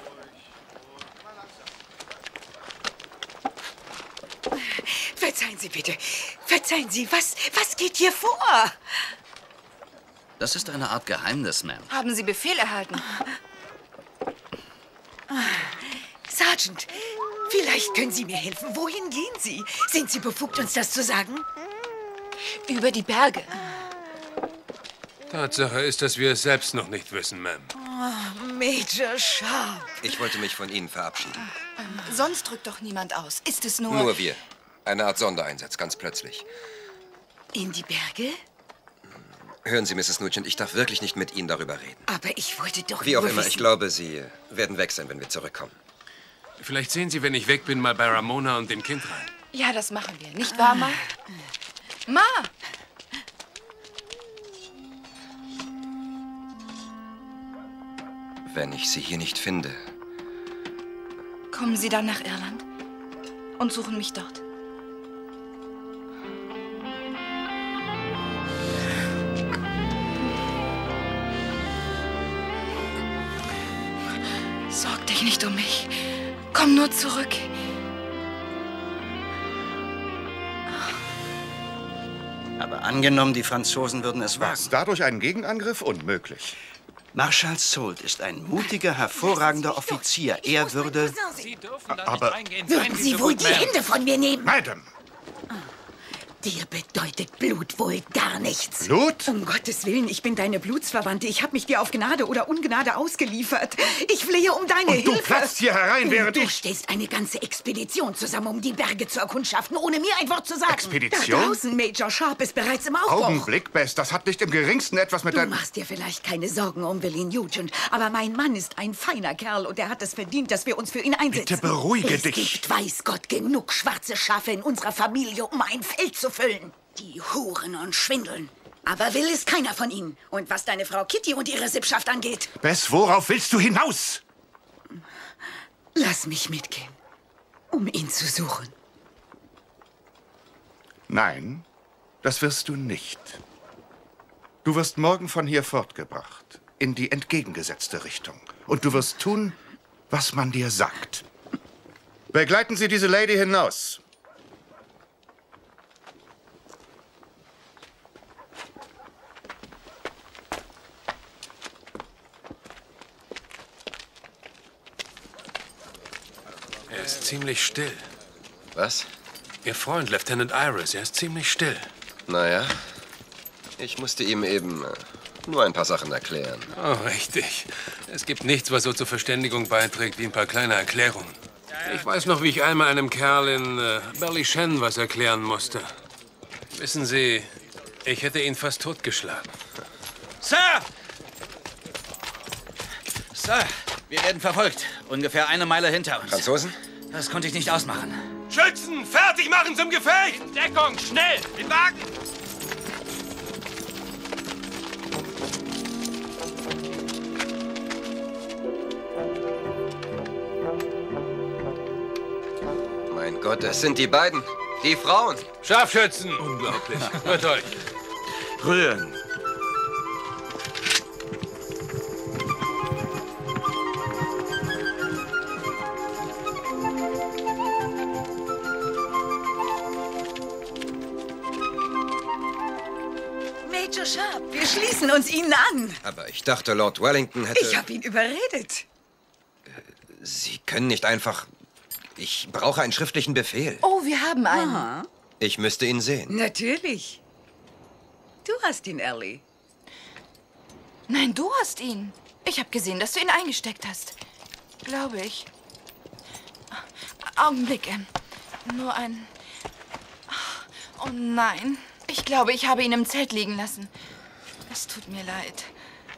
Verzeihen Sie bitte. Verzeihen Sie, was geht hier vor? Das ist eine Art Geheimnis, Ma'am. Haben Sie Befehl erhalten? Sergeant, vielleicht können Sie mir helfen. Wohin gehen Sie? Sind Sie befugt, uns das zu sagen? Über die Berge. Tatsache ist, dass wir es selbst noch nicht wissen, Ma'am. Oh, Major Sharp. Ich wollte mich von Ihnen verabschieden. Sonst drückt doch niemand aus. Ist es nur... Nur wir. Eine Art Sondereinsatz, ganz plötzlich. In die Berge? Hören Sie, Mrs. Nugent, ich darf wirklich nicht mit Ihnen darüber reden. Aber ich wollte doch Wie auch nur immer, wissen. ich glaube, Sie werden weg sein, wenn wir zurückkommen. Vielleicht sehen Sie, wenn ich weg bin, mal bei Ramona und dem Kind rein. Ja, das machen wir. Nicht wahr, Ma? Ma! Wenn ich Sie hier nicht finde, Kommen Sie dann nach Irland und suchen mich dort. Sorg dich nicht um mich. Komm nur zurück. Aber angenommen, die Franzosen würden es wagen. Was? Dadurch einen Gegenangriff? Unmöglich. Marschall Soult ist ein mutiger, hervorragender Offizier. Er würde... Sie dürfen da Aber- nicht reingehen. Würden Seien Sie so wohl gut, die Ma'am. Hände von mir nehmen? Madam! Dir bedeutet Blut wohl gar nichts. Blut? Um Gottes Willen, ich bin deine Blutsverwandte. Ich habe mich dir auf Gnade oder Ungnade ausgeliefert. Ich flehe um deine Und du Hilfe. platzt hier herein, während Du ich... stellst eine ganze Expedition zusammen, um die Berge zu erkundschaften, ohne mir ein Wort zu sagen. Expedition? Da draußen, Major Sharp ist bereits im Aufbruch. Augenblick, Bess, das hat nicht im Geringsten etwas mit Du der... machst dir vielleicht keine Sorgen um Willie Nugent, aber mein Mann ist ein feiner Kerl und er hat es verdient, dass wir uns für ihn einsetzen. Bitte beruhige dich. Es gibt, weiß Gott, genug schwarze Schafe in unserer Familie, um ein Feld zu füllen. Die huren und schwindeln. Aber Will ist keiner von ihnen. Und was deine Frau Kitty und ihre Sippschaft angeht... Bess, worauf willst du hinaus? Lass mich mitgehen, um ihn zu suchen. Nein, das wirst du nicht. Du wirst morgen von hier fortgebracht, in die entgegengesetzte Richtung. Und du wirst tun, was man dir sagt. Begleiten Sie diese Lady hinaus. Er ist ziemlich still. Was? Ihr Freund, Lieutenant Iris, er ist ziemlich still. Naja, ich musste ihm eben nur ein paar Sachen erklären. Oh, richtig. Es gibt nichts, was so zur Verständigung beiträgt, wie ein paar kleine Erklärungen. Ich weiß noch, wie ich einmal einem Kerl in Ballyshannon was erklären musste. Wissen Sie, ich hätte ihn fast totgeschlagen. Sir! Sir, wir werden verfolgt. Ungefähr eine Meile hinter uns. Franzosen? Das konnte ich nicht ausmachen. Schützen, fertig machen zum Gefecht! In Deckung, schnell! Den Wagen! Gott, es sind die beiden. Die Frauen. Scharfschützen. Unglaublich. Hört euch. Rühren. Major Sharp, wir schließen uns Ihnen an. Aber ich dachte, Lord Wellington hätte... Ich habe ihn überredet. Sie können nicht einfach... Ich brauche einen schriftlichen Befehl. Oh, wir haben einen. Ich müsste ihn sehen. Natürlich. Du hast ihn, Ellie. Nein, du hast ihn. Ich habe gesehen, dass du ihn eingesteckt hast. Glaube ich. Augenblick, nur ein... Oh nein. Ich glaube, ich habe ihn im Zelt liegen lassen. Es tut mir leid.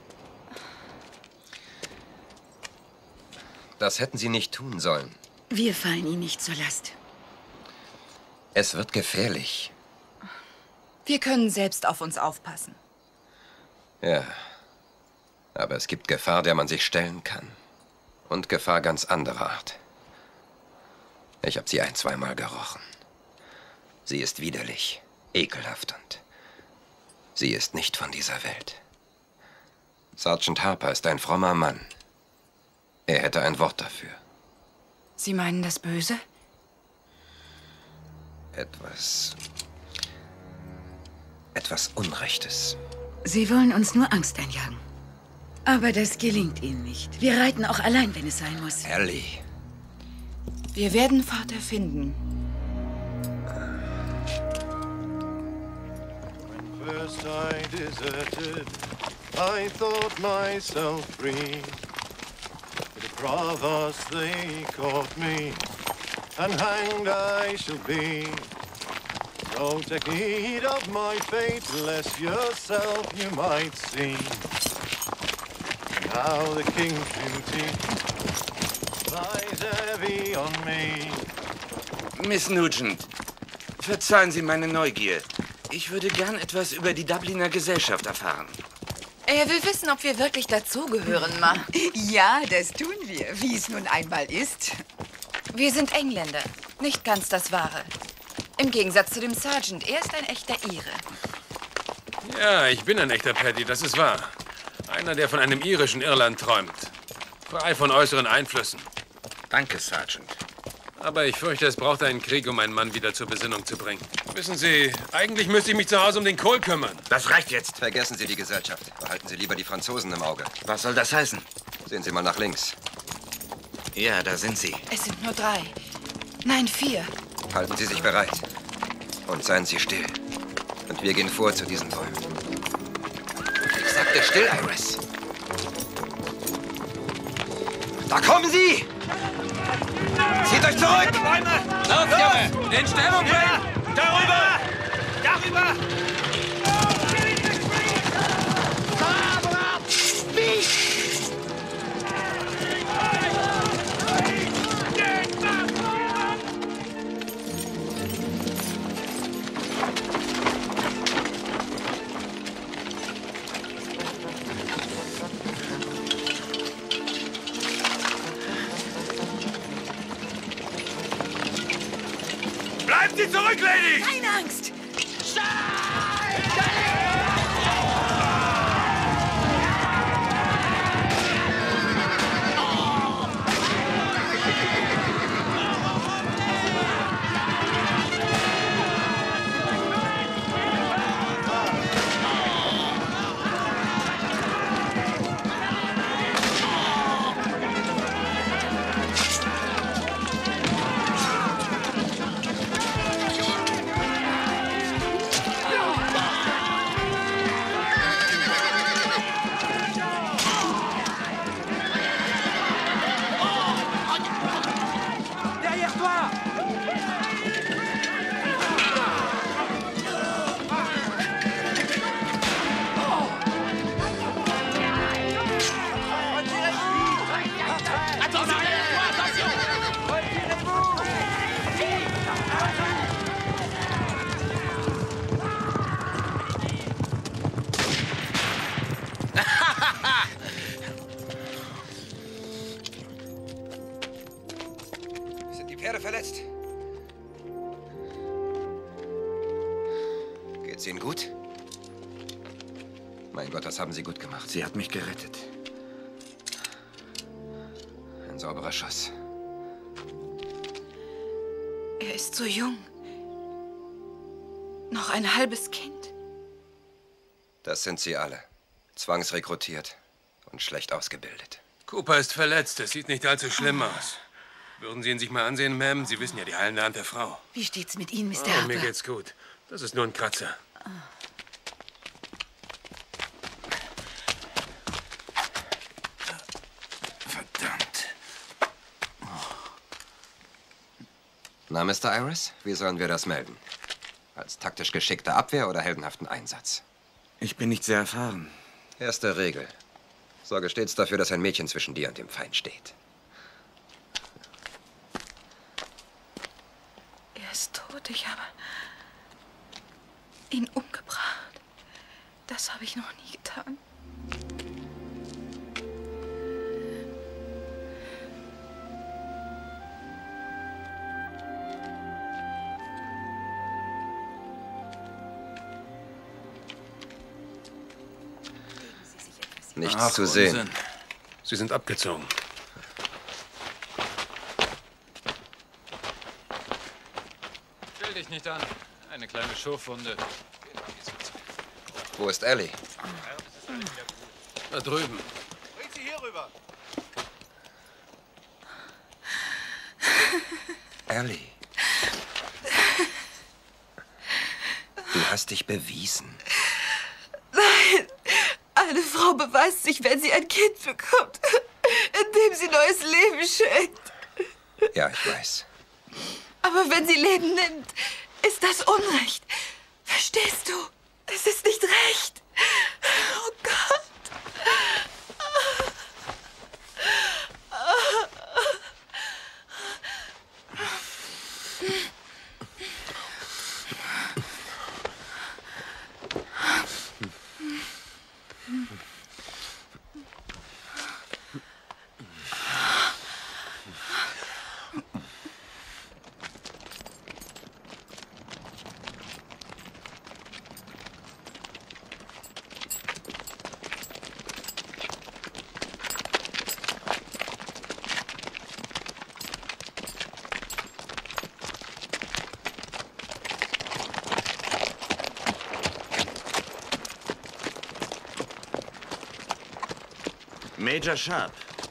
Das hätten Sie nicht tun sollen. Wir fallen Ihnen nicht zur Last. Es wird gefährlich. Wir können selbst auf uns aufpassen. Ja. Aber es gibt Gefahr, der man sich stellen kann. Und Gefahr ganz anderer Art. Ich habe sie 1-, 2-mal gerochen. Sie ist widerlich, ekelhaft und sie ist nicht von dieser Welt. Sergeant Harper ist ein frommer Mann. Er hätte ein Wort dafür. Sie meinen das Böse? Etwas Unrechtes. Sie wollen uns nur Angst einjagen. Aber das gelingt Ihnen nicht. Wir reiten auch allein, wenn es sein muss. Ellie. Wir werden Vater finden. First I deserted, I thought myself free. The provost, they caught me, and hanged I shall be. So take heed of my fate, lest yourself you might see. Now the king's duty lies heavy on me. Miss Nugent, verzeihen Sie meine Neugier. Ich würde gern etwas über die Dubliner Gesellschaft erfahren. Er will wissen, ob wir wirklich dazugehören, Ma. Ja, das tun wir, wie es nun einmal ist. Wir sind Engländer, nicht ganz das Wahre. Im Gegensatz zu dem Sergeant, er ist ein echter Ire. Ja, ich bin ein echter Paddy, das ist wahr. Einer, der von einem irischen Irland träumt. Frei von äußeren Einflüssen. Danke, Sergeant. Aber ich fürchte, es braucht einen Krieg, um einen Mann wieder zur Besinnung zu bringen. Wissen Sie, eigentlich müsste ich mich zu Hause um den Kohl kümmern. Das reicht jetzt. Vergessen Sie die Gesellschaft. Behalten Sie lieber die Franzosen im Auge. Was soll das heißen? Sehen Sie mal nach links. Ja, da sind sie. Es sind nur 3. Nein, 4. Halten Sie sich bereit. Und seien Sie still. Und wir gehen vor zu diesen Bäumen. Ich sagte still, Iris. Da kommen Sie! Zieht euch zurück! Bäume! Lauf, Junge! In Stellung bringen! Darüber! Darüber! Bleiben Sie zurück, Lady! Keine Angst! Sind die Pferde verletzt? Mein Gott, das haben Sie gut gemacht. Sie hat mich gerettet. Ein sauberer Schuss. Er ist so jung. Noch ein halbes Kind. Das sind Sie alle. Zwangsrekrutiert und schlecht ausgebildet. Cooper ist verletzt. Es sieht nicht allzu schlimm aus. Würden Sie ihn sich mal ansehen, Ma'am? Sie wissen ja die heilende Hand der Frau. Wie steht's mit Ihnen, Mr. Oh, Harper? mir geht's gut. Das ist nur ein Kratzer. Verdammt. Na, Mr. Iris, wie sollen wir das melden? Als taktisch geschickte Abwehr oder heldenhaften Einsatz? Ich bin nicht sehr erfahren. Erste Regel. Sorge stets dafür, dass ein Mädchen zwischen dir und dem Feind steht. Er ist tot. Ich habe ihn umgebracht. Das habe ich noch nie getan. Nichts zu sehen. Unsinn. Sie sind abgezogen. Stell dich nicht an. Eine kleine Schurfwunde. Wo ist Ellie? Da drüben. Bringt sie hier rüber. Ellie. Du hast dich bewiesen. Nein, eine Frau beweist sich, wenn sie ein Kind bekommt, indem sie neues Leben schenkt. Ja, ich weiß. Aber wenn sie Leben nimmt, ist das Unrecht. Verstehst du? Es ist nicht recht. Oh Gott. Major Sharp.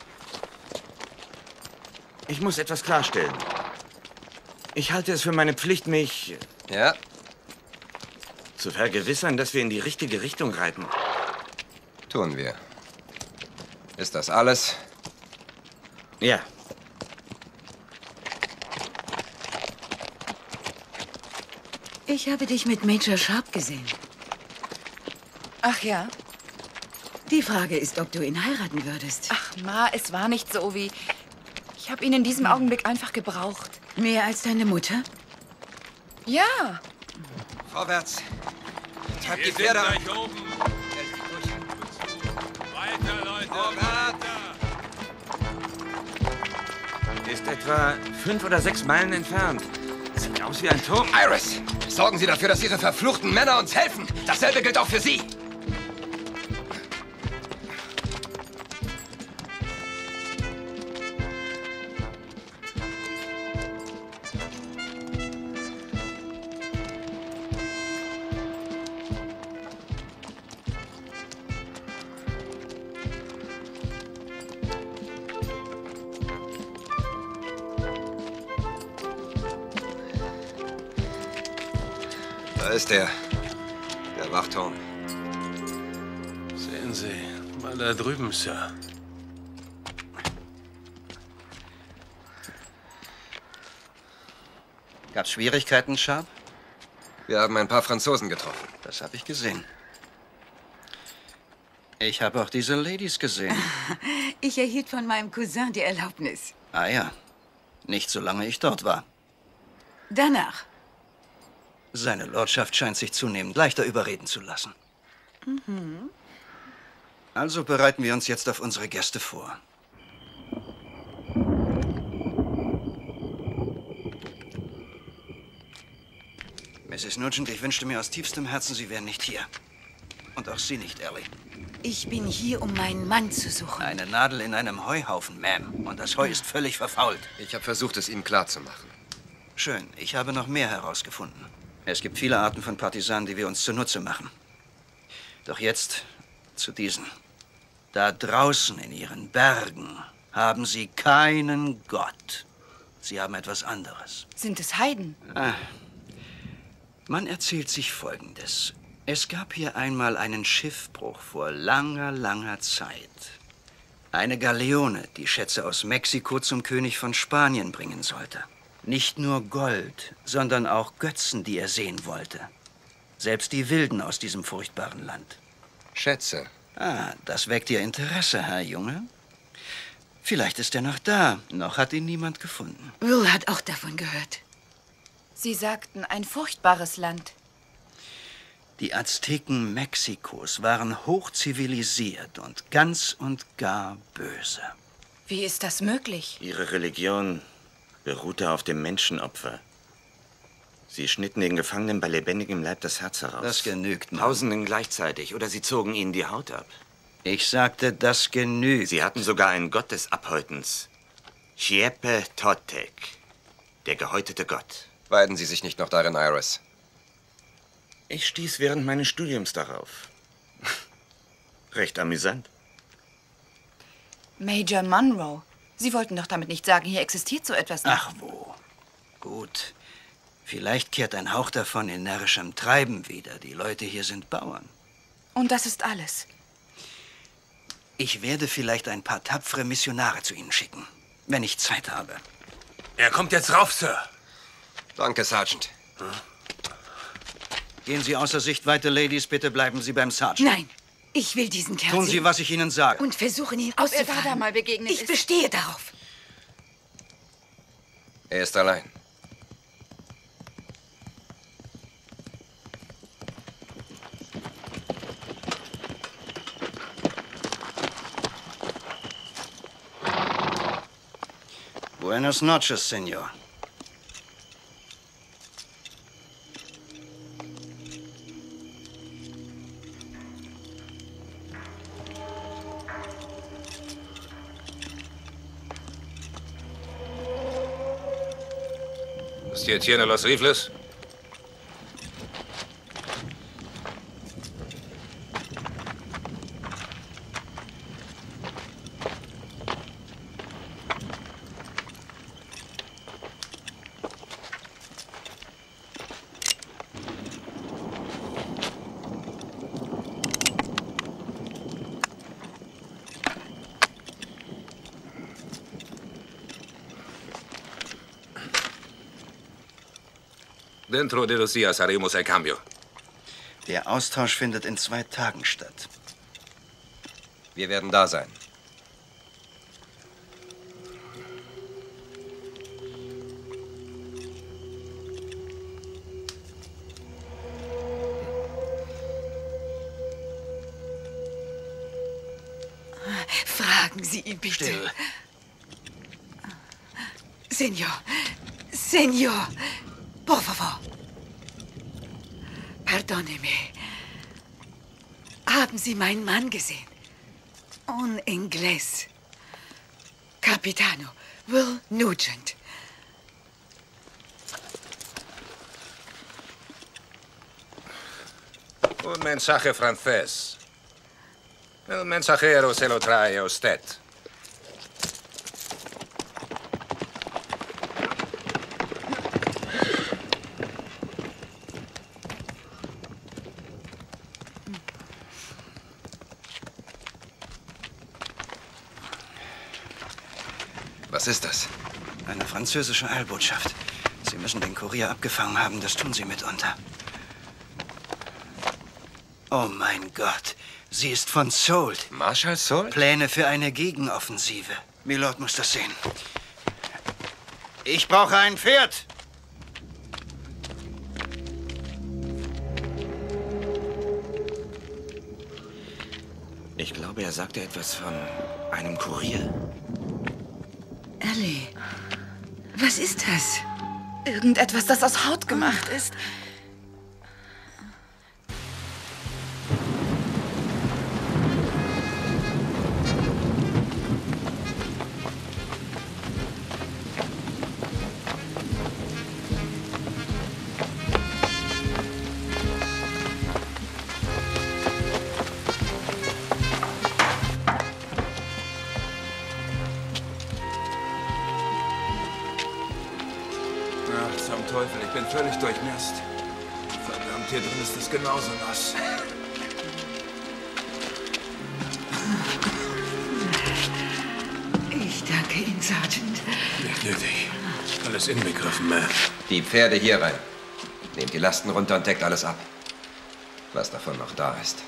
Ich muss etwas klarstellen. Ich halte es für meine Pflicht, mich... Ja? zu vergewissern, dass wir in die richtige Richtung reiten. Tun wir. Ist das alles? Ja. Ich habe dich mit Major Sharp gesehen. Ach ja? Die Frage ist, ob du ihn heiraten würdest. Ach, Ma, es war nicht so wie... Ich habe ihn in diesem Augenblick einfach gebraucht. Mehr als deine Mutter? Ja. Vorwärts. Treibt die Wir Pferde sind an. gleich oben. Weiter, Leute. Weiter. Ist etwa 5 oder 6 Meilen entfernt. Sieht aus wie ein Turm. Iris, sorgen Sie dafür, dass Ihre verfluchten Männer uns helfen. Dasselbe gilt auch für Sie. Da ist er. Der Wachturm. Sehen Sie, mal da drüben, Sir. Gab's Schwierigkeiten, Sharp? Wir haben ein paar Franzosen getroffen. Das habe ich gesehen. Ich habe auch diese Ladies gesehen. Ich erhielt von meinem Cousin die Erlaubnis. Ah ja. Nicht solange ich dort war. Danach. Seine Lordschaft scheint sich zunehmend leichter überreden zu lassen. Mhm. Also bereiten wir uns jetzt auf unsere Gäste vor. Mrs. Nugent, ich wünschte mir aus tiefstem Herzen, Sie wären nicht hier. Und Und auch Sie nicht, Ellie. Ich bin hier, um meinen Mann zu suchen. Eine Nadel in einem Heuhaufen, Ma'am. Und das Heu ist völlig verfault. Ich habe versucht, es ihm klarzumachen. Schön. Ich habe noch mehr herausgefunden. Es gibt viele Arten von Partisanen, die wir uns zunutze machen. Doch jetzt zu diesen. Da draußen in ihren Bergen haben sie keinen Gott. Sie haben etwas anderes. Sind es Heiden? Man erzählt sich Folgendes. Es gab hier einmal einen Schiffbruch vor langer, langer Zeit. Eine Galeone, die Schätze aus Mexiko zum König von Spanien bringen sollte. Nicht nur Gold, sondern auch Götzen, die er sehen wollte. Selbst die Wilden aus diesem furchtbaren Land. Schätze. Das weckt Ihr Interesse, Herr Junge. Vielleicht ist er noch da. Noch hat ihn niemand gefunden. Will hat auch davon gehört. Sie sagten, ein furchtbares Land. Die Azteken Mexikos waren hochzivilisiert und ganz und gar böse. Wie ist das möglich? Ihre Religion beruhte auf dem Menschenopfer. Sie schnitten den Gefangenen bei lebendigem Leib das Herz heraus. Das genügt, Mann. Tausenden gleichzeitig, oder sie zogen ihnen die Haut ab. Ich sagte, das genügt. Sie hatten sogar einen Gott des Abhäutens. Xiepe Totec, der gehäutete Gott. Weiden Sie sich nicht noch darin, Iris. Ich stieß während meines Studiums darauf. Recht amüsant. Major Monroe. Sie wollten doch damit nicht sagen, hier existiert so etwas nicht. Ach wo. Gut. Vielleicht kehrt ein Hauch davon in närrischem Treiben wieder. Die Leute hier sind Bauern. Und das ist alles? Ich werde vielleicht ein paar tapfere Missionare zu Ihnen schicken, wenn ich Zeit habe. Er kommt jetzt rauf, Sir. Danke, Sergeant. Gehen Sie außer Sichtweite, Ladies. Bitte bleiben Sie beim Sergeant. Nein, ich will diesen Kerl Tun Sie, sehen. was ich Ihnen sage. Und versuchen, ihn Ob er auszufahren. da mal begegnet Ich ist. bestehe darauf. Er ist allein. Buenas noches, Senor. ¿Usted tiene los rifles? Dentro de 2 días haremos el cambio. Der Austausch findet in 2 Tagen statt. Wir werden da sein. Fragen Sie ihn bitte. Still. Senor, Senor, por favor. Perdóneme. Haben Sie meinen Mann gesehen? En inglés. Capitano Will Nugent. Un mensaje francés. El mensajero se lo trae a usted. Was ist das? Eine französische Eilbotschaft. Sie müssen den Kurier abgefangen haben. Das tun Sie mitunter. Oh mein Gott. Sie ist von Soult. Marshal Soult? Pläne für eine Gegenoffensive. Milord muss das sehen. Ich brauche ein Pferd. Ich glaube, er sagte etwas von einem Kurier. Ellie, was ist das? Irgendetwas, das aus Haut gemacht ist. zum Teufel? Ich bin völlig durchnässt. Verdammt, hier drin ist es genauso nass. Ich danke Ihnen, Sergeant. Nicht nötig. Alles inbegriffen, Ma'am. Die Pferde hier rein. Nehmt die Lasten runter und deckt alles ab. Was davon noch da ist.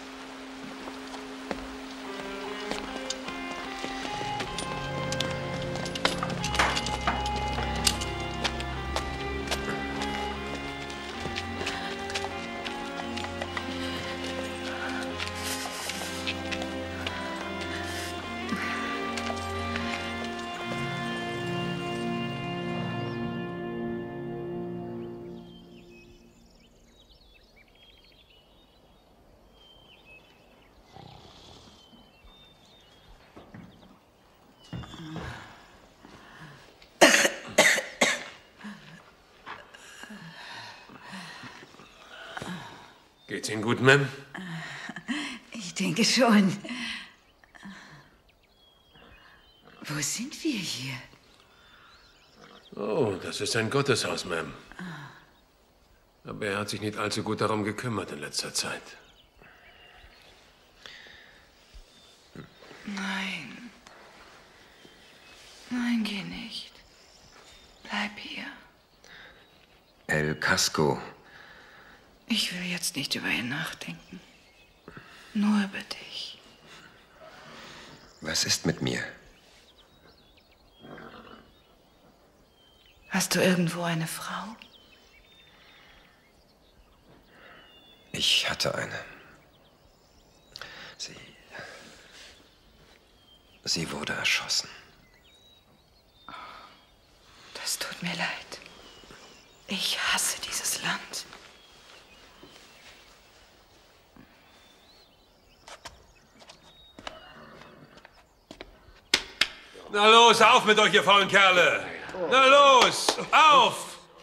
Geht's Ihnen gut, Ma'am? Ich denke schon. Wo sind wir hier? Oh, das ist ein Gotteshaus, Ma'am. Aber er hat sich nicht allzu gut darum gekümmert in letzter Zeit. Nein. Nein, geh nicht. Bleib hier. El Casco. Ich will jetzt nicht über ihn nachdenken. Nur über dich. Was ist mit mir? Hast du irgendwo eine Frau? Ich hatte eine. Sie wurde erschossen. Das tut mir leid. Ich hasse dieses Land. Na los, auf mit euch, ihr faulen Kerle! Na los, auf!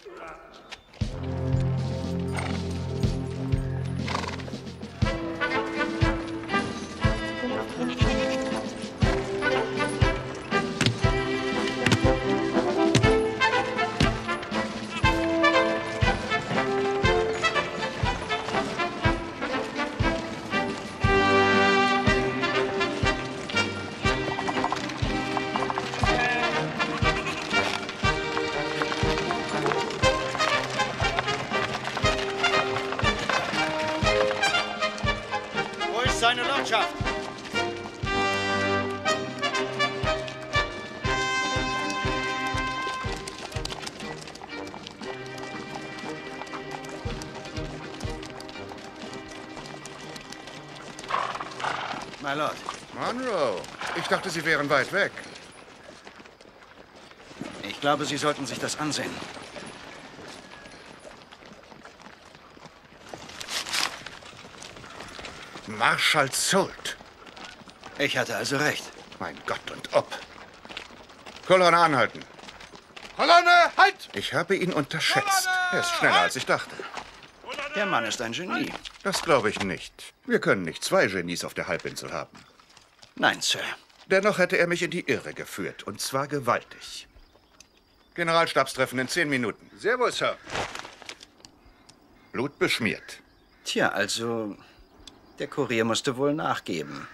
Seine Lordschaft. My Lord. Monroe, ich dachte, Sie wären weit weg. Ich glaube, Sie sollten sich das ansehen. Marschall Soult. Ich hatte also recht. Mein Gott und ob. Kolonne anhalten. Kolonne, halt! Ich habe ihn unterschätzt. Er ist schneller, als ich dachte. Der Mann ist ein Genie. Das glaube ich nicht. Wir können nicht zwei Genies auf der Halbinsel haben. Nein, Sir. Dennoch hätte er mich in die Irre geführt, und zwar gewaltig. Generalstabstreffen in 10 Minuten. Sehr wohl, Sir. Blut beschmiert. Tja, also, der Kurier musste wohl nachgeben.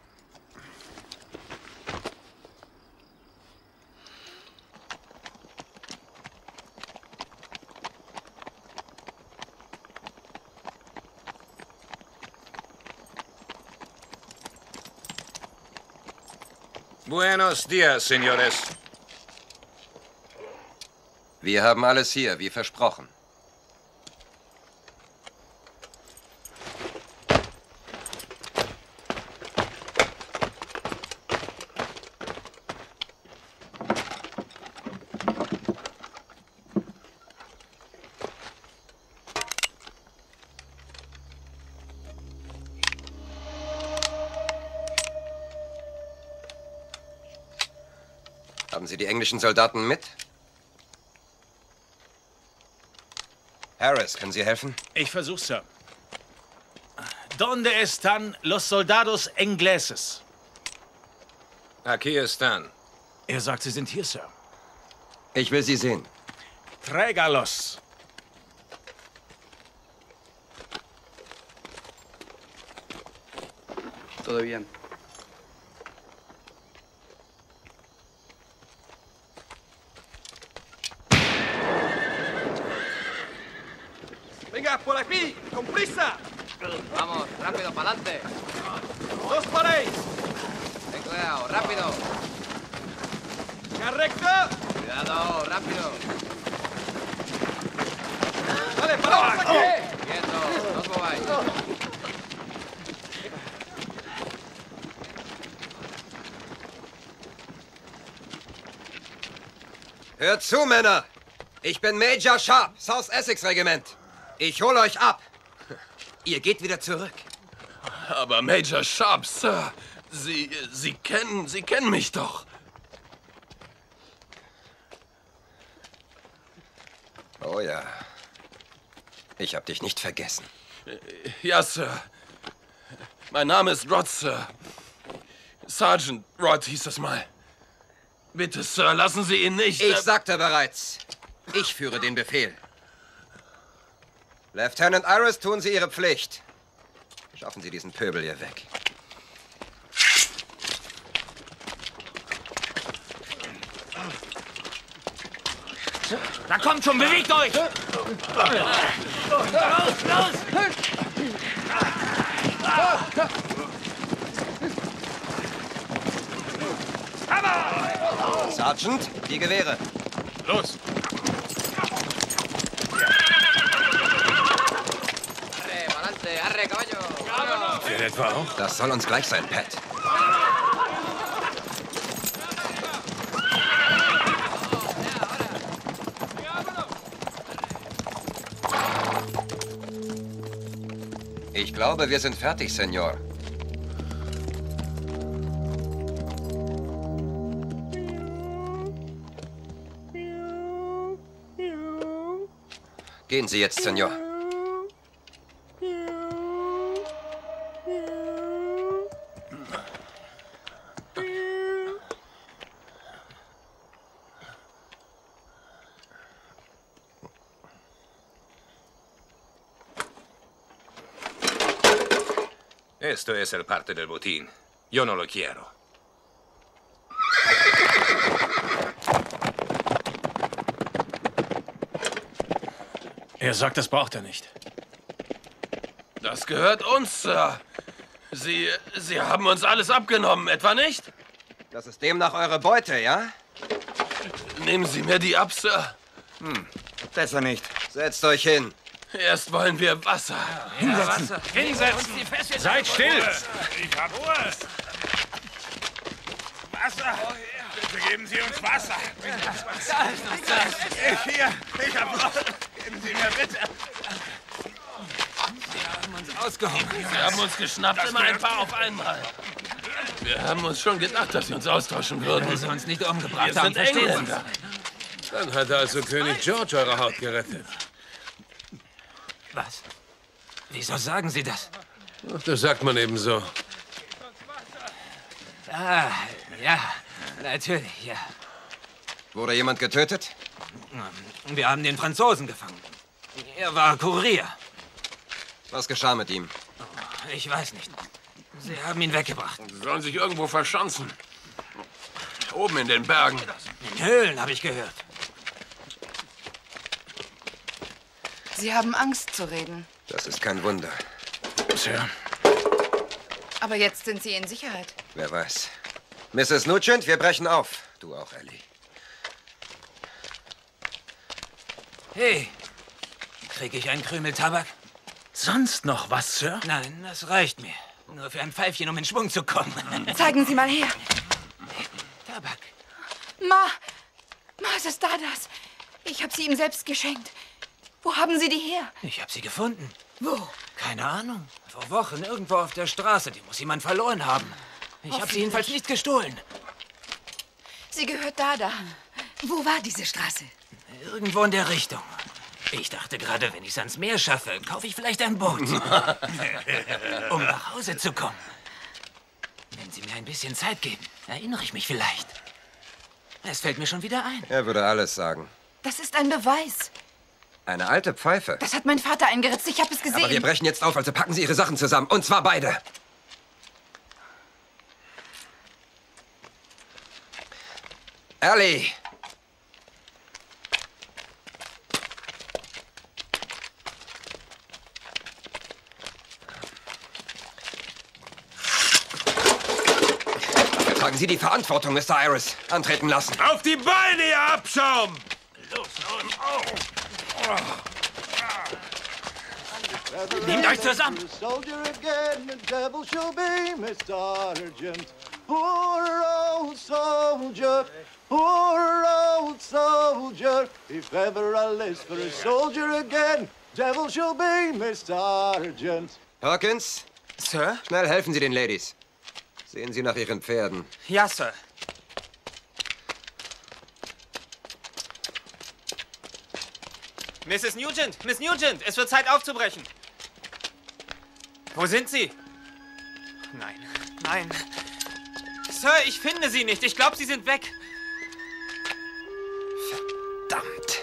Buenos dias, señores. Wir haben alles hier, wie versprochen. Haben Sie die englischen Soldaten mit? Harris, können Sie helfen? Ich versuch's, Sir. ¿Dónde están los soldados ingleses? Aquí están. Er sagt, Sie sind hier, Sir. Ich will Sie sehen. Trägerlos. Todo bien. Venga, por aquí, con prisa. Vamos, rápido, para adelante. ¡No os paréis! Ten cuidado, rápido. ¡Ya recto! Cuidado, rápido. ¡Vale, paramos aquí! Quieto, no os mováis. Hört zu, Männer! Ich bin Major Sharp, South Essex Regiment. Ich hole euch ab. Ihr geht wieder zurück. Aber Major Sharp, Sir, Sie kennen mich doch. Oh ja. Ich hab dich nicht vergessen. Ja, Sir. Mein Name ist Rod, Sir. Sergeant Rod hieß es mal. Bitte, Sir, lassen Sie ihn nicht... Ich sagte bereits, ich führe den Befehl. Lieutenant Iris, tun Sie Ihre Pflicht. Schaffen Sie diesen Pöbel hier weg. Da kommt schon, bewegt euch! Los, los! Sergeant, die Gewehre. Los! Arre, caballo. Fährt etwa auch? Das soll uns gleich sein, Pat. Ich glaube, wir sind fertig, Senor. Gehen Sie jetzt, Senor. Esto es el parte del botín. Yo no lo quiero. Er sagt, das braucht er nicht. Das gehört uns, Sir. Sie haben uns alles abgenommen, etwa nicht? Das ist demnach eure Beute, ja? Nehmen Sie mir die ab, Sir. Besser nicht. Setzt euch hin. Erst wollen wir Wasser. Hinsetzen! Wasser. Hinsetzen! Seid still! Ich hab Ruhe. Wasser! Bitte geben Sie uns Wasser! Ich hab Wasser! Geben Sie mir bitte! Sie haben uns ausgehoben. Sie haben uns geschnappt, immer ein paar auf einmal. Wir haben uns schon gedacht, dass Sie uns austauschen würden. Wenn Sie uns nicht umgebracht Wir haben, sind verstehen Sie Engländer. Dann hat also König George eure Haut gerettet. Was? Wieso sagen Sie das? Ach, das sagt man eben so. Ah, ja, natürlich, ja. Wurde jemand getötet? Wir haben den Franzosen gefangen. Er war Kurier. Was geschah mit ihm? Ich weiß nicht. Sie haben ihn weggebracht. Sie sollen sich irgendwo verschanzen. Oben in den Bergen. In Höhlen, habe ich gehört. Sie haben Angst zu reden. Das ist kein Wunder. Tja. Aber jetzt sind Sie in Sicherheit. Wer weiß. Mrs. Nugent, wir brechen auf. Du auch, Ellie. Hey, kriege ich einen Krümel Tabak? Sonst noch was, Sir? Nein, das reicht mir. Nur für ein Pfeifchen, um in Schwung zu kommen. Zeigen Sie mal her. Tabak. Ma, es ist das. Ich habe sie ihm selbst geschenkt. Wo haben Sie die her? Ich habe sie gefunden. Wo? Keine Ahnung. Vor Wochen irgendwo auf der Straße. Die muss jemand verloren haben. Ich habe sie jedenfalls nicht gestohlen. Sie gehört Dada. Wo war diese Straße? Irgendwo in der Richtung. Ich dachte gerade, wenn ich es ans Meer schaffe, kaufe ich vielleicht ein Boot. Um nach Hause zu kommen. Wenn Sie mir ein bisschen Zeit geben, erinnere ich mich vielleicht. Es fällt mir schon wieder ein. Er würde alles sagen. Das ist ein Beweis. Eine alte Pfeife. Das hat mein Vater eingeritzt. Ich habe es gesehen. Aber wir brechen jetzt auf, also packen Sie Ihre Sachen zusammen. Und zwar beide. Ellie! Dafür tragen Sie die Verantwortung, Mr. Iris. Antreten lassen. Auf die Beine, ihr Abschaum! Los, Nehmt euch zusammen! Soldier again, the devil shall be Mr. Sergeant. Poor old soldier, poor old soldier. If ever I list for a soldier again, devil shall be Mr. Sergeant. Perkins? Sir? Schnell helfen Sie den Ladies. Sehen Sie nach Ihren Pferden. Ja, Sir. Mrs. Nugent! Miss Nugent! Es wird Zeit aufzubrechen! Wo sind Sie? Nein, nein. Sir, ich finde Sie nicht. Ich glaube, Sie sind weg. Verdammt.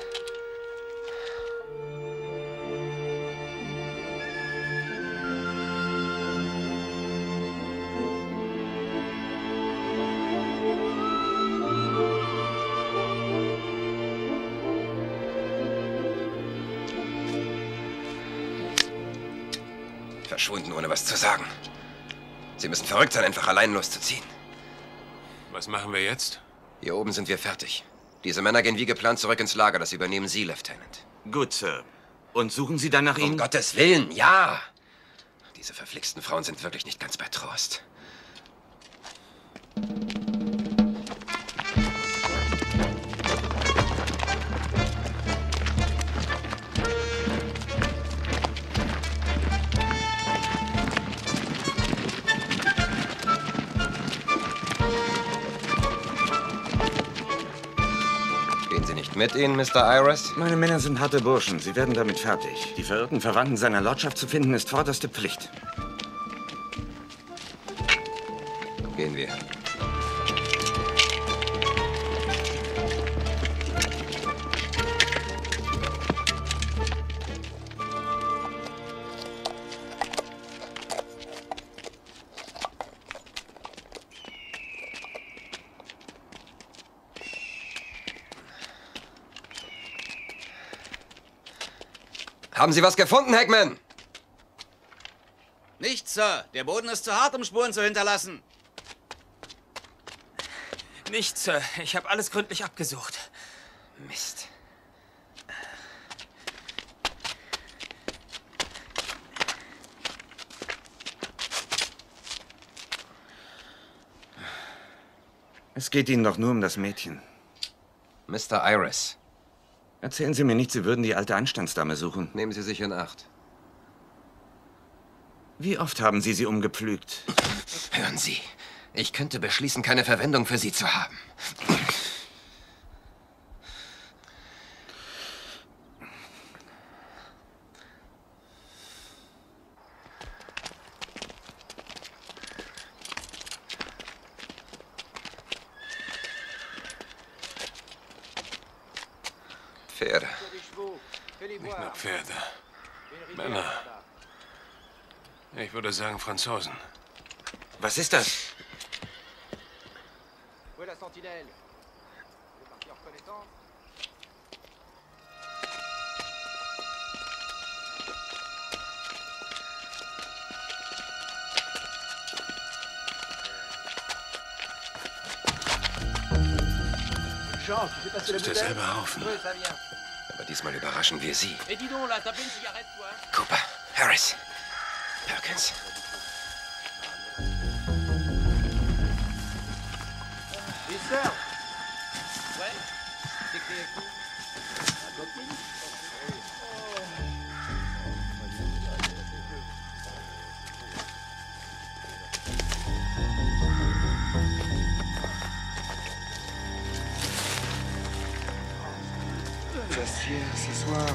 Verschwunden, ohne was zu sagen. Sie müssen verrückt sein, einfach allein loszuziehen. Was machen wir jetzt? Hier oben sind wir fertig. Diese Männer gehen wie geplant zurück ins Lager. Das übernehmen Sie, Lieutenant. Gut, Sir. Und suchen Sie dann nach ihnen? Um Gottes Willen, ja! Diese verflixten Frauen sind wirklich nicht ganz bei Trost. Mit Ihnen, Mr. Iris? Meine Männer sind harte Burschen. Sie werden damit fertig. Die verirrten Verwandten seiner Lordschaft zu finden, ist vorderste Pflicht. Gehen wir. Haben Sie was gefunden, Hackman? Nichts, Sir. Der Boden ist zu hart, um Spuren zu hinterlassen. Nichts, Sir. Ich habe alles gründlich abgesucht. Mist. Es geht Ihnen doch nur um das Mädchen. Mr. Iris. Erzählen Sie mir nicht, Sie würden die alte Anstandsdame suchen. Nehmen Sie sich in Acht. Wie oft haben Sie sie umgepflügt? Hören Sie, ich könnte beschließen, keine Verwendung für Sie zu haben. Pferde. Nicht nur Pferde. Männer. Ich würde sagen Franzosen. Was ist das? Das ist derselbe Haufen. Aber diesmal überraschen wir Sie. Cooper, Harris, Perkins. Ce soir.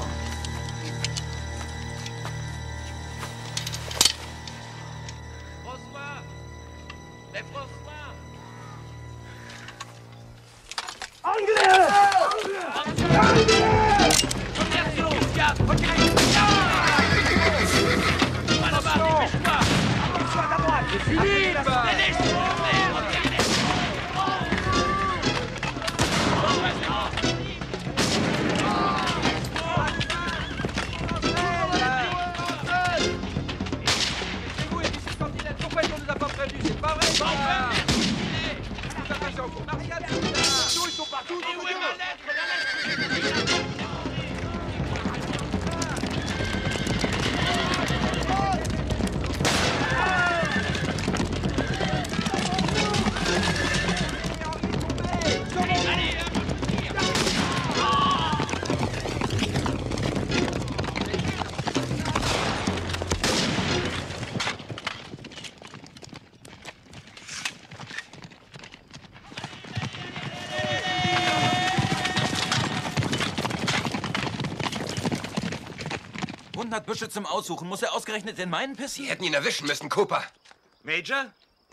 François! Les François! Anglais! Büsche zum Aussuchen. Muss er ausgerechnet in meinen pissen? Sie hätten ihn erwischen müssen, Cooper. Major?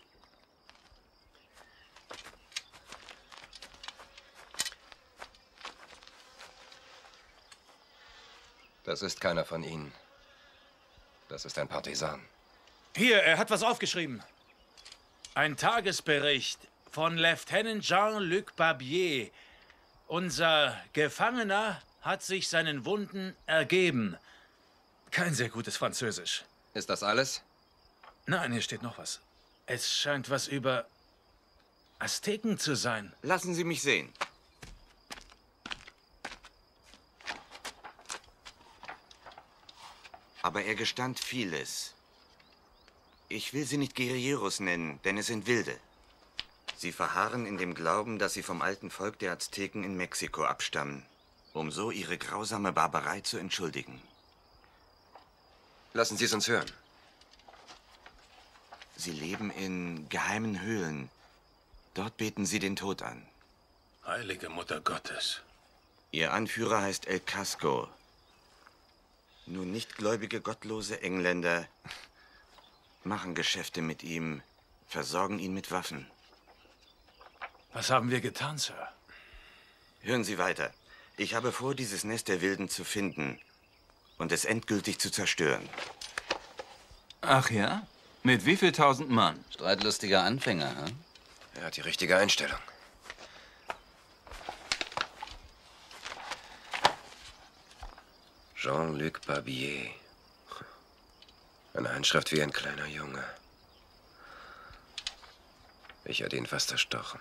Das ist keiner von Ihnen. Das ist ein Partisan. Hier, er hat was aufgeschrieben. Ein Tagesbericht von Lieutenant Jean-Luc Barbier. Unser Gefangener hat sich seinen Wunden ergeben. Kein sehr gutes Französisch. Ist das alles? Nein, hier steht noch was. Es scheint was über Azteken zu sein. Lassen Sie mich sehen. Aber er gestand vieles. Ich will sie nicht Guerilleros nennen, denn es sind Wilde. Sie verharren in dem Glauben, dass sie vom alten Volk der Azteken in Mexiko abstammen, um so ihre grausame Barbarei zu entschuldigen. Lassen Sie es uns hören. Sie leben in geheimen Höhlen. Dort beten sie den Tod an. Heilige Mutter Gottes. Ihr Anführer heißt El Casco. Nur nichtgläubige, gottlose Engländer machen Geschäfte mit ihm, versorgen ihn mit Waffen. Was haben wir getan, Sir? Hören Sie weiter. Ich habe vor, dieses Nest der Wilden zu finden und es endgültig zu zerstören. Ach ja? Mit wie viel 1000 Mann? Streitlustiger Anfänger, hm? Er hat die richtige Einstellung. Jean-Luc Barbier. Eine Handschrift wie ein kleiner Junge. Ich hätte ihn fast erstochen.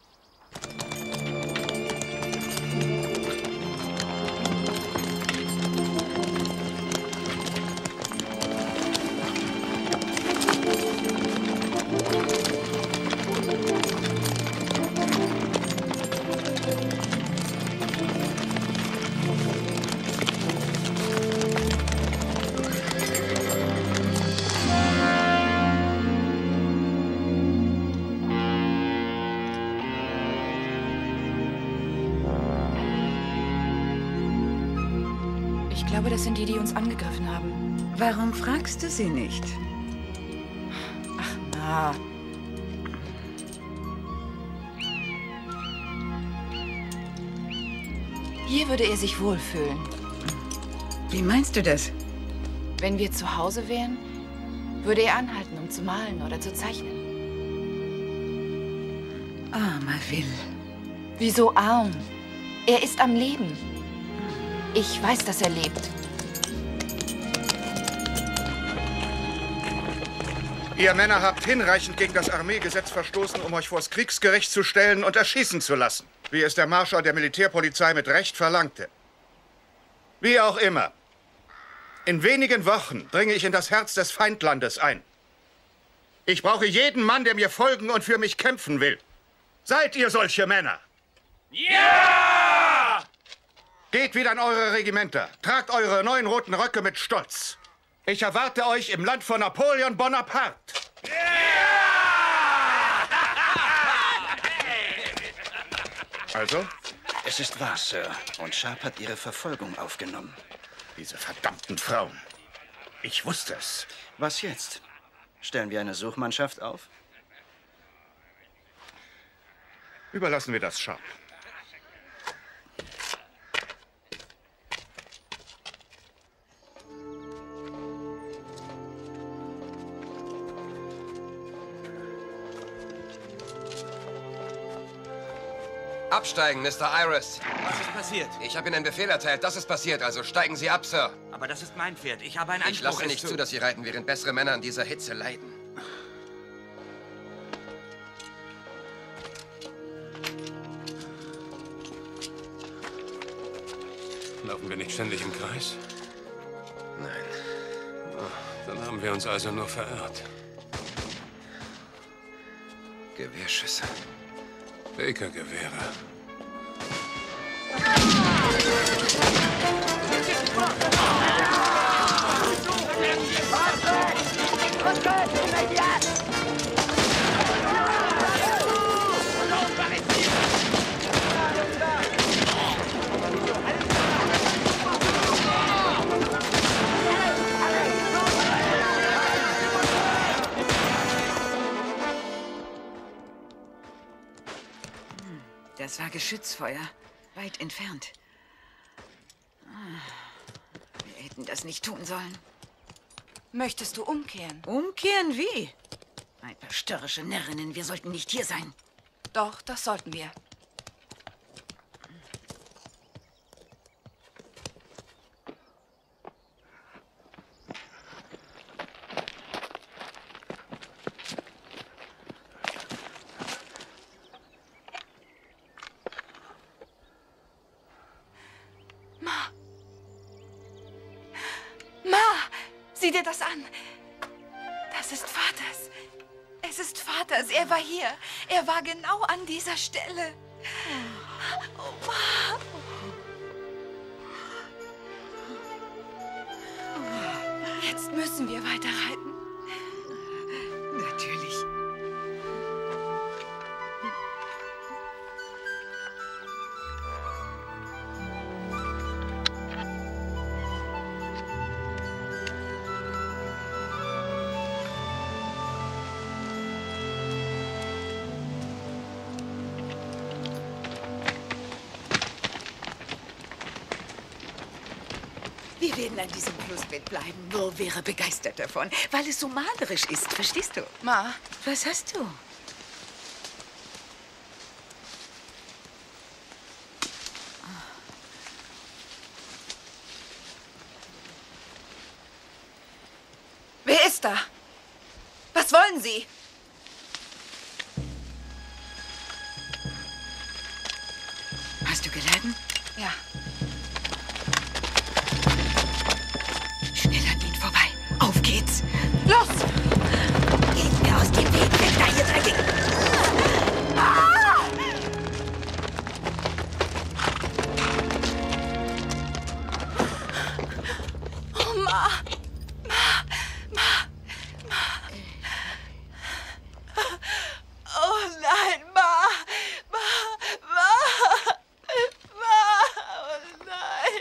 Ich glaube, das sind die, die uns angegriffen haben. Warum fragst du sie nicht? Ach, na. Hier würde er sich wohlfühlen. Wie meinst du das? Wenn wir zu Hause wären, würde er anhalten, um zu malen oder zu zeichnen. Armer Will. Wieso arm? Er ist am Leben. Ich weiß, dass er lebt. Ihr Männer habt hinreichend gegen das Armeegesetz verstoßen, um euch vors Kriegsgericht zu stellen und erschießen zu lassen, wie es der Marschall der Militärpolizei mit Recht verlangte. Wie auch immer. In wenigen Wochen dringe ich in das Herz des Feindlandes ein. Ich brauche jeden Mann, der mir folgen und für mich kämpfen will. Seid ihr solche Männer? Ja! Geht wieder an eure Regimenter. Tragt eure neuen roten Röcke mit Stolz. Ich erwarte euch im Land von Napoleon Bonaparte. Also? Es ist wahr, Sir. Und Sharp hat Ihre Verfolgung aufgenommen. Diese verdammten Frauen. Ich wusste es. Was jetzt? Stellen wir eine Suchmannschaft auf? Überlassen wir das Sharp. Absteigen, Mr. Iris. Was ist passiert? Ich habe Ihnen einen Befehl erteilt. Das ist passiert, also steigen Sie ab, Sir. Aber das ist mein Pferd. Ich habe einen Anspruch. Ich lasse nicht zu, dass Sie reiten, während bessere Männer an dieser Hitze leiden. Laufen wir nicht ständig im Kreis? Nein. Oh, dann haben wir uns also nur verirrt. Gewehrschüsse. Baker-Gewehre. Das war Geschützfeuer. Weit entfernt. Wir hätten das nicht tun sollen. Möchtest du umkehren? Umkehren wie? Ein paar störrische Närrinnen. Wir sollten nicht hier sein. Doch, das sollten wir. Sieh dir das an. Das ist Vaters. Es ist Vaters. Er war hier. Er war genau an dieser Stelle. Oh, Ma. Jetzt müssen wir weiterreiten. Natürlich. Wir werden an diesem Flussbett bleiben. Bo wäre begeistert davon, weil es so malerisch ist. Verstehst du? Ma. Was hast du? Wer ist da? Was wollen Sie? Hast du geladen? Ja. Schnell an ihn vorbei. Auf geht's. Los! Geht mir aus dem Weg, weg da, ihr Dreckig! Oh, Ma! Oh nein, Ma! Oh nein!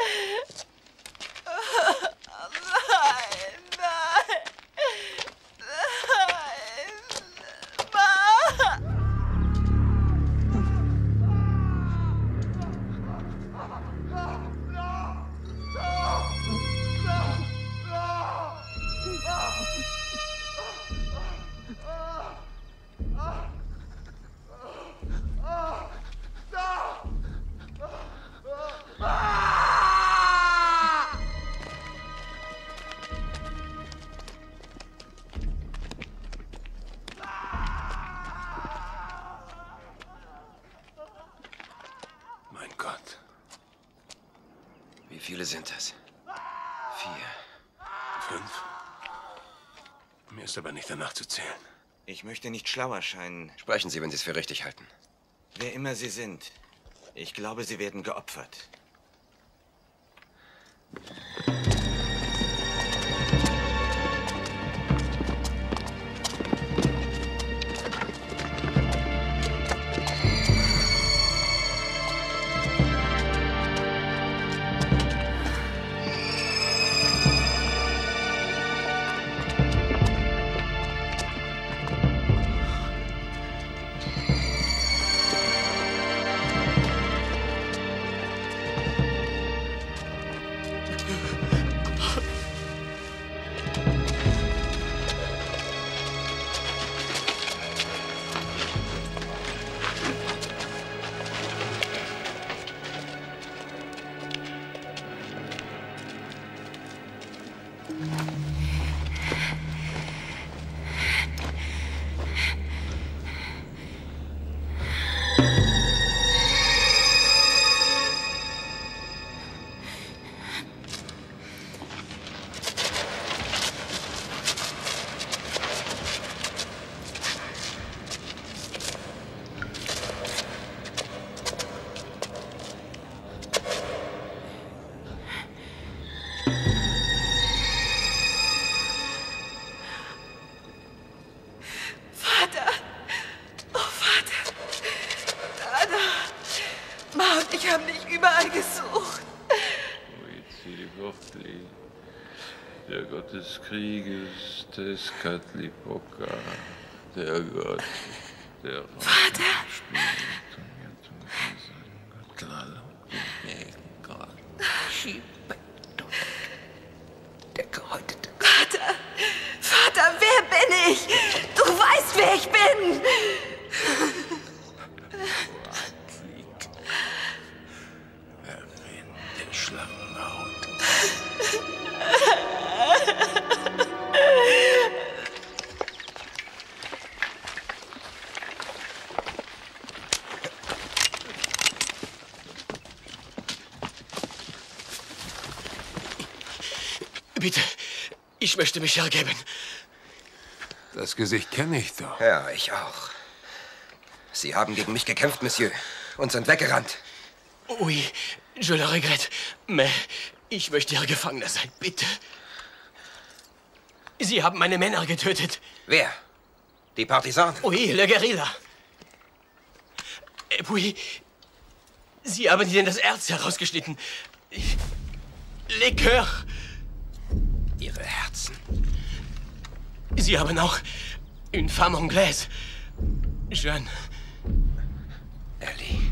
Mein Gott. Wie viele sind es? 4. 5. Mir ist aber nicht danach zu zählen. Ich möchte nicht schlau erscheinen. Sprechen Sie, wenn Sie es für richtig halten. Wer immer Sie sind, ich glaube, Sie werden geopfert. Wir haben dich überall gesucht. Huitzilopochtli, der Gott des Krieges, Tezcatlipoca, der Gott der Vater! Der gehäutete. Vater! Vater, wer bin ich? Du weißt, wer ich bin! Der Schlangenhaut. Bitte, ich möchte mich ergeben. Das Gesicht kenne ich doch. Ja, ich auch. Sie haben gegen mich gekämpft, Monsieur, und sind weggerannt. Oui, je le regrette. Mais ich möchte Ihr Gefangener sein, bitte. Sie haben meine Männer getötet. Wer? Die Partisanen? Oui, le Guerilla. Et puis, Sie haben ihnen das Herz herausgeschnitten. Les cœurs. Ihre Herzen. Sie haben auch une femme anglaise. Jeanne. Ellie.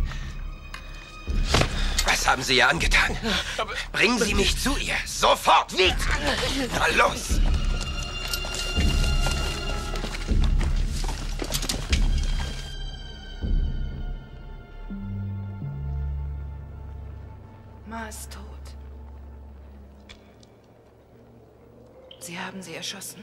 Was haben Sie ihr angetan? Bringen Sie mich zu ihr. Sofort, Wied! Na los! Ma ist tot. Sie haben sie erschossen.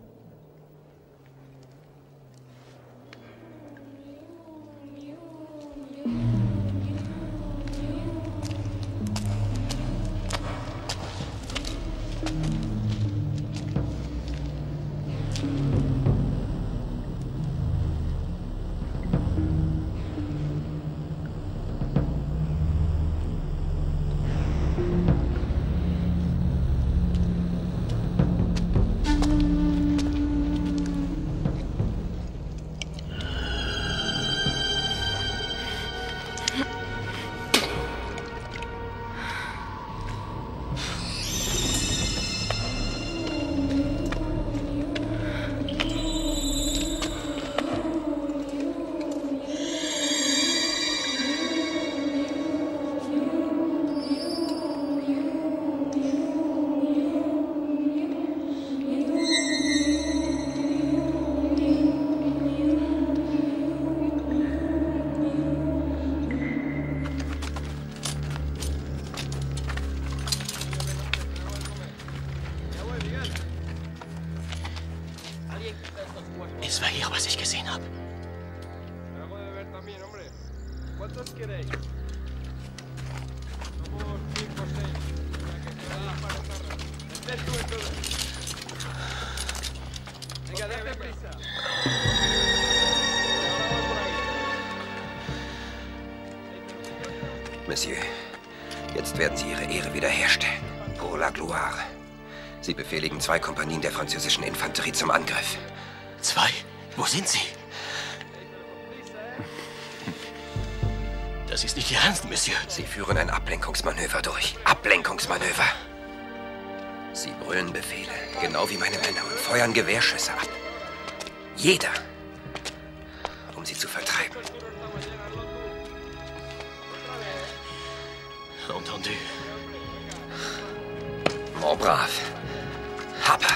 Es war hier, was ich gesehen habe. Monsieur, jetzt werden Sie Ihre Ehre wiederherstellen. Pour la gloire. Sie befehligen 2 Kompanien der französischen Infanterie zum Angriff. 2? Wo sind sie? Das ist nicht Ihr Ernst, Monsieur. Sie führen ein Ablenkungsmanöver durch. Ablenkungsmanöver. Sie brüllen Befehle, genau wie meine Männer, und feuern Gewehrschüsse ab. Jeder, um sie zu vertreiben. Entendu. Mon brave. Happer.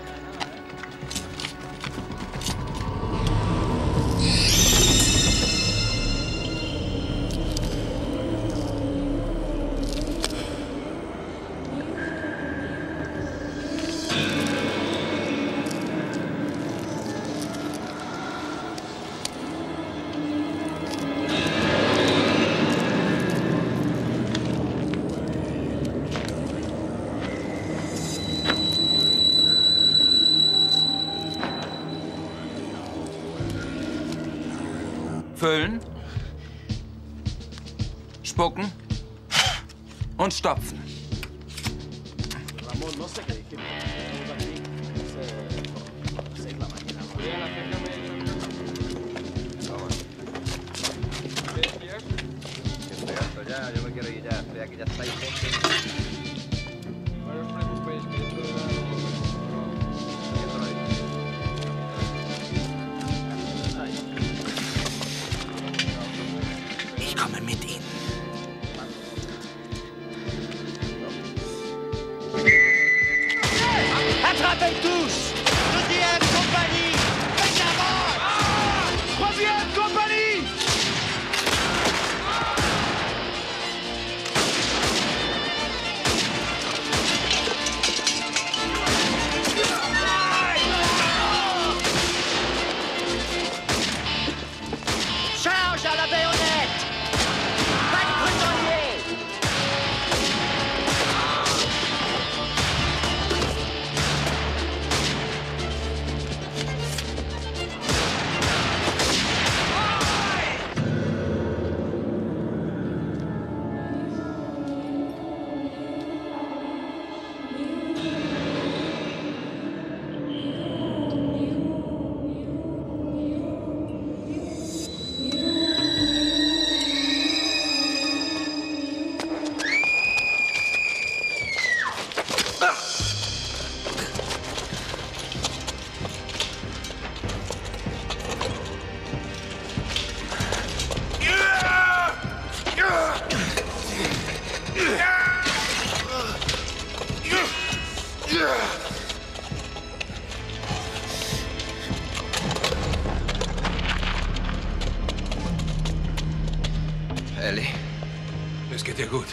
Füllen. Spucken. Und stopfen. yo me quiero ir ya. Estoy aquí, ya está ahí. Ich komme mit Ihnen. Attrapez tous! Deuxième compagnie! Faites l'avance! Troisième compagnie! Charge à la baïonnette! Pas de prisonniers! Ellie. Es geht dir gut.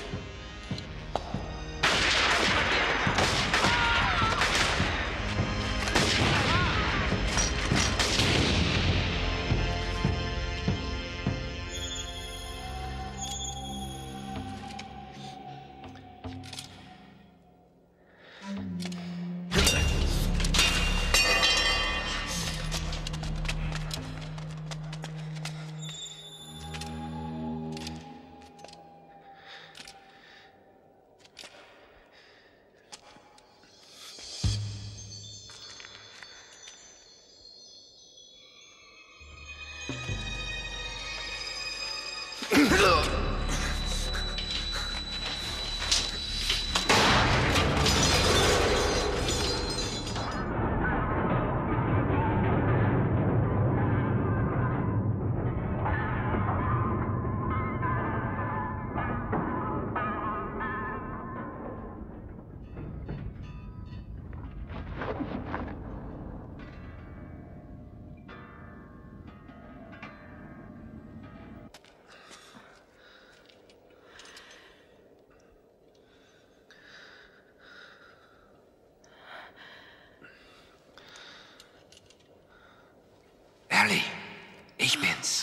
Ellie, ich bin's.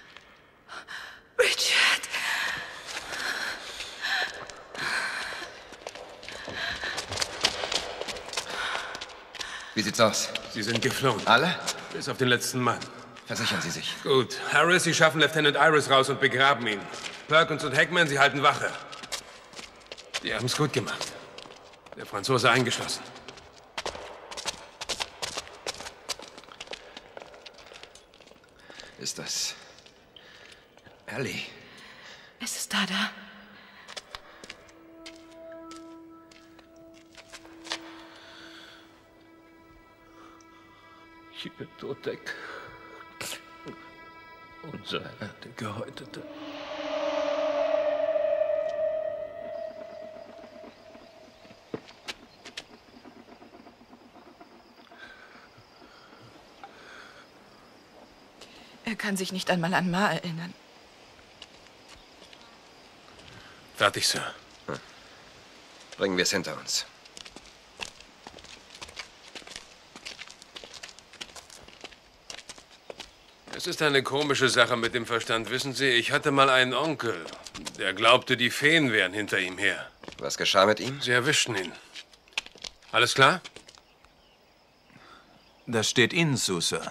Richard. Wie sieht's aus? Sie sind geflohen. Alle? Bis auf den letzten Mann. Versichern Sie sich. Gut. Harris, Sie schaffen Lieutenant Iris raus und begraben ihn. Perkins und Hackman, Sie halten Wache. Die haben's gut gemacht. Der Franzose eingeschlossen. Ist das Ellie? Es ist Dada. Ich bin Todek. Unser Erde gehäutete. Er kann sich nicht einmal an Ma erinnern. Fertig, Sir. Bringen wir es hinter uns. Es ist eine komische Sache mit dem Verstand, wissen Sie. Ich hatte mal einen Onkel, der glaubte, die Feen wären hinter ihm her. Was geschah mit ihm? Sie erwischten ihn. Alles klar? Das steht Ihnen zu, Sir.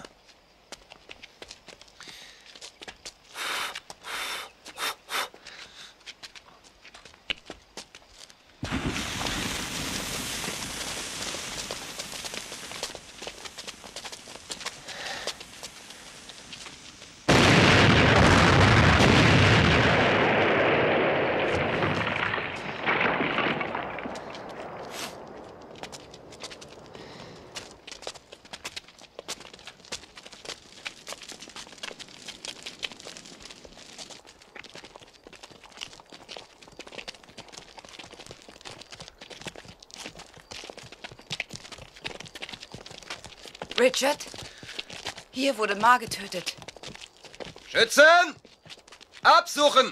Richard, hier wurde Ma getötet. Schützen! Absuchen!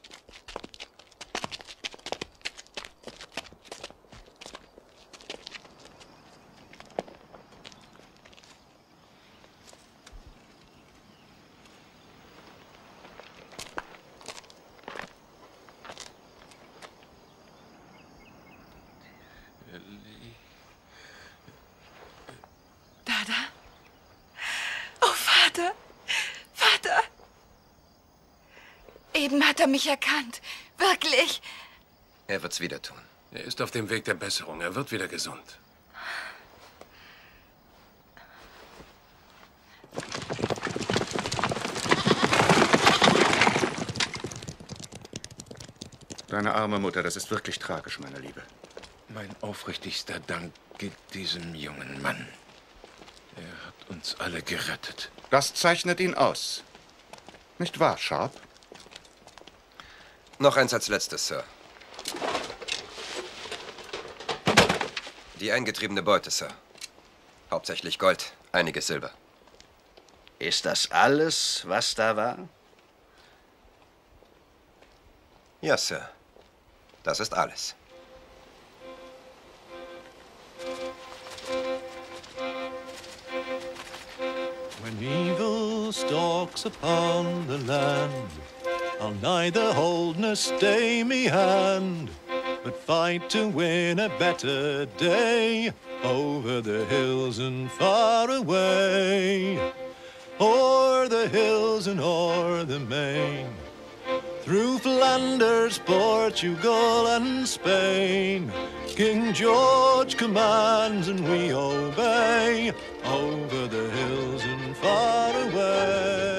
Dada? Oh, Vater! Vater! Eben hat er mich erkannt. Wirklich. Er wird's wieder tun. Er ist auf dem Weg der Besserung. Er wird wieder gesund. Deine arme Mutter, das ist wirklich tragisch, meine Liebe. Mein aufrichtigster Dank gilt diesem jungen Mann. Er hat uns alle gerettet. Das zeichnet ihn aus. Nicht wahr, Sharp? Noch eins als letztes, Sir. Die eingetriebene Beute, Sir. Hauptsächlich Gold, einiges Silber. Ist das alles, was da war? Ja, Sir. Das ist alles. When evil stalks upon the land, I'll neither hold nor stay me hand, but fight to win a better day over the hills and far away, o'er the hills and o'er the main, through Flanders, Portugal and Spain. King George commands and we obey, over the hills and far away.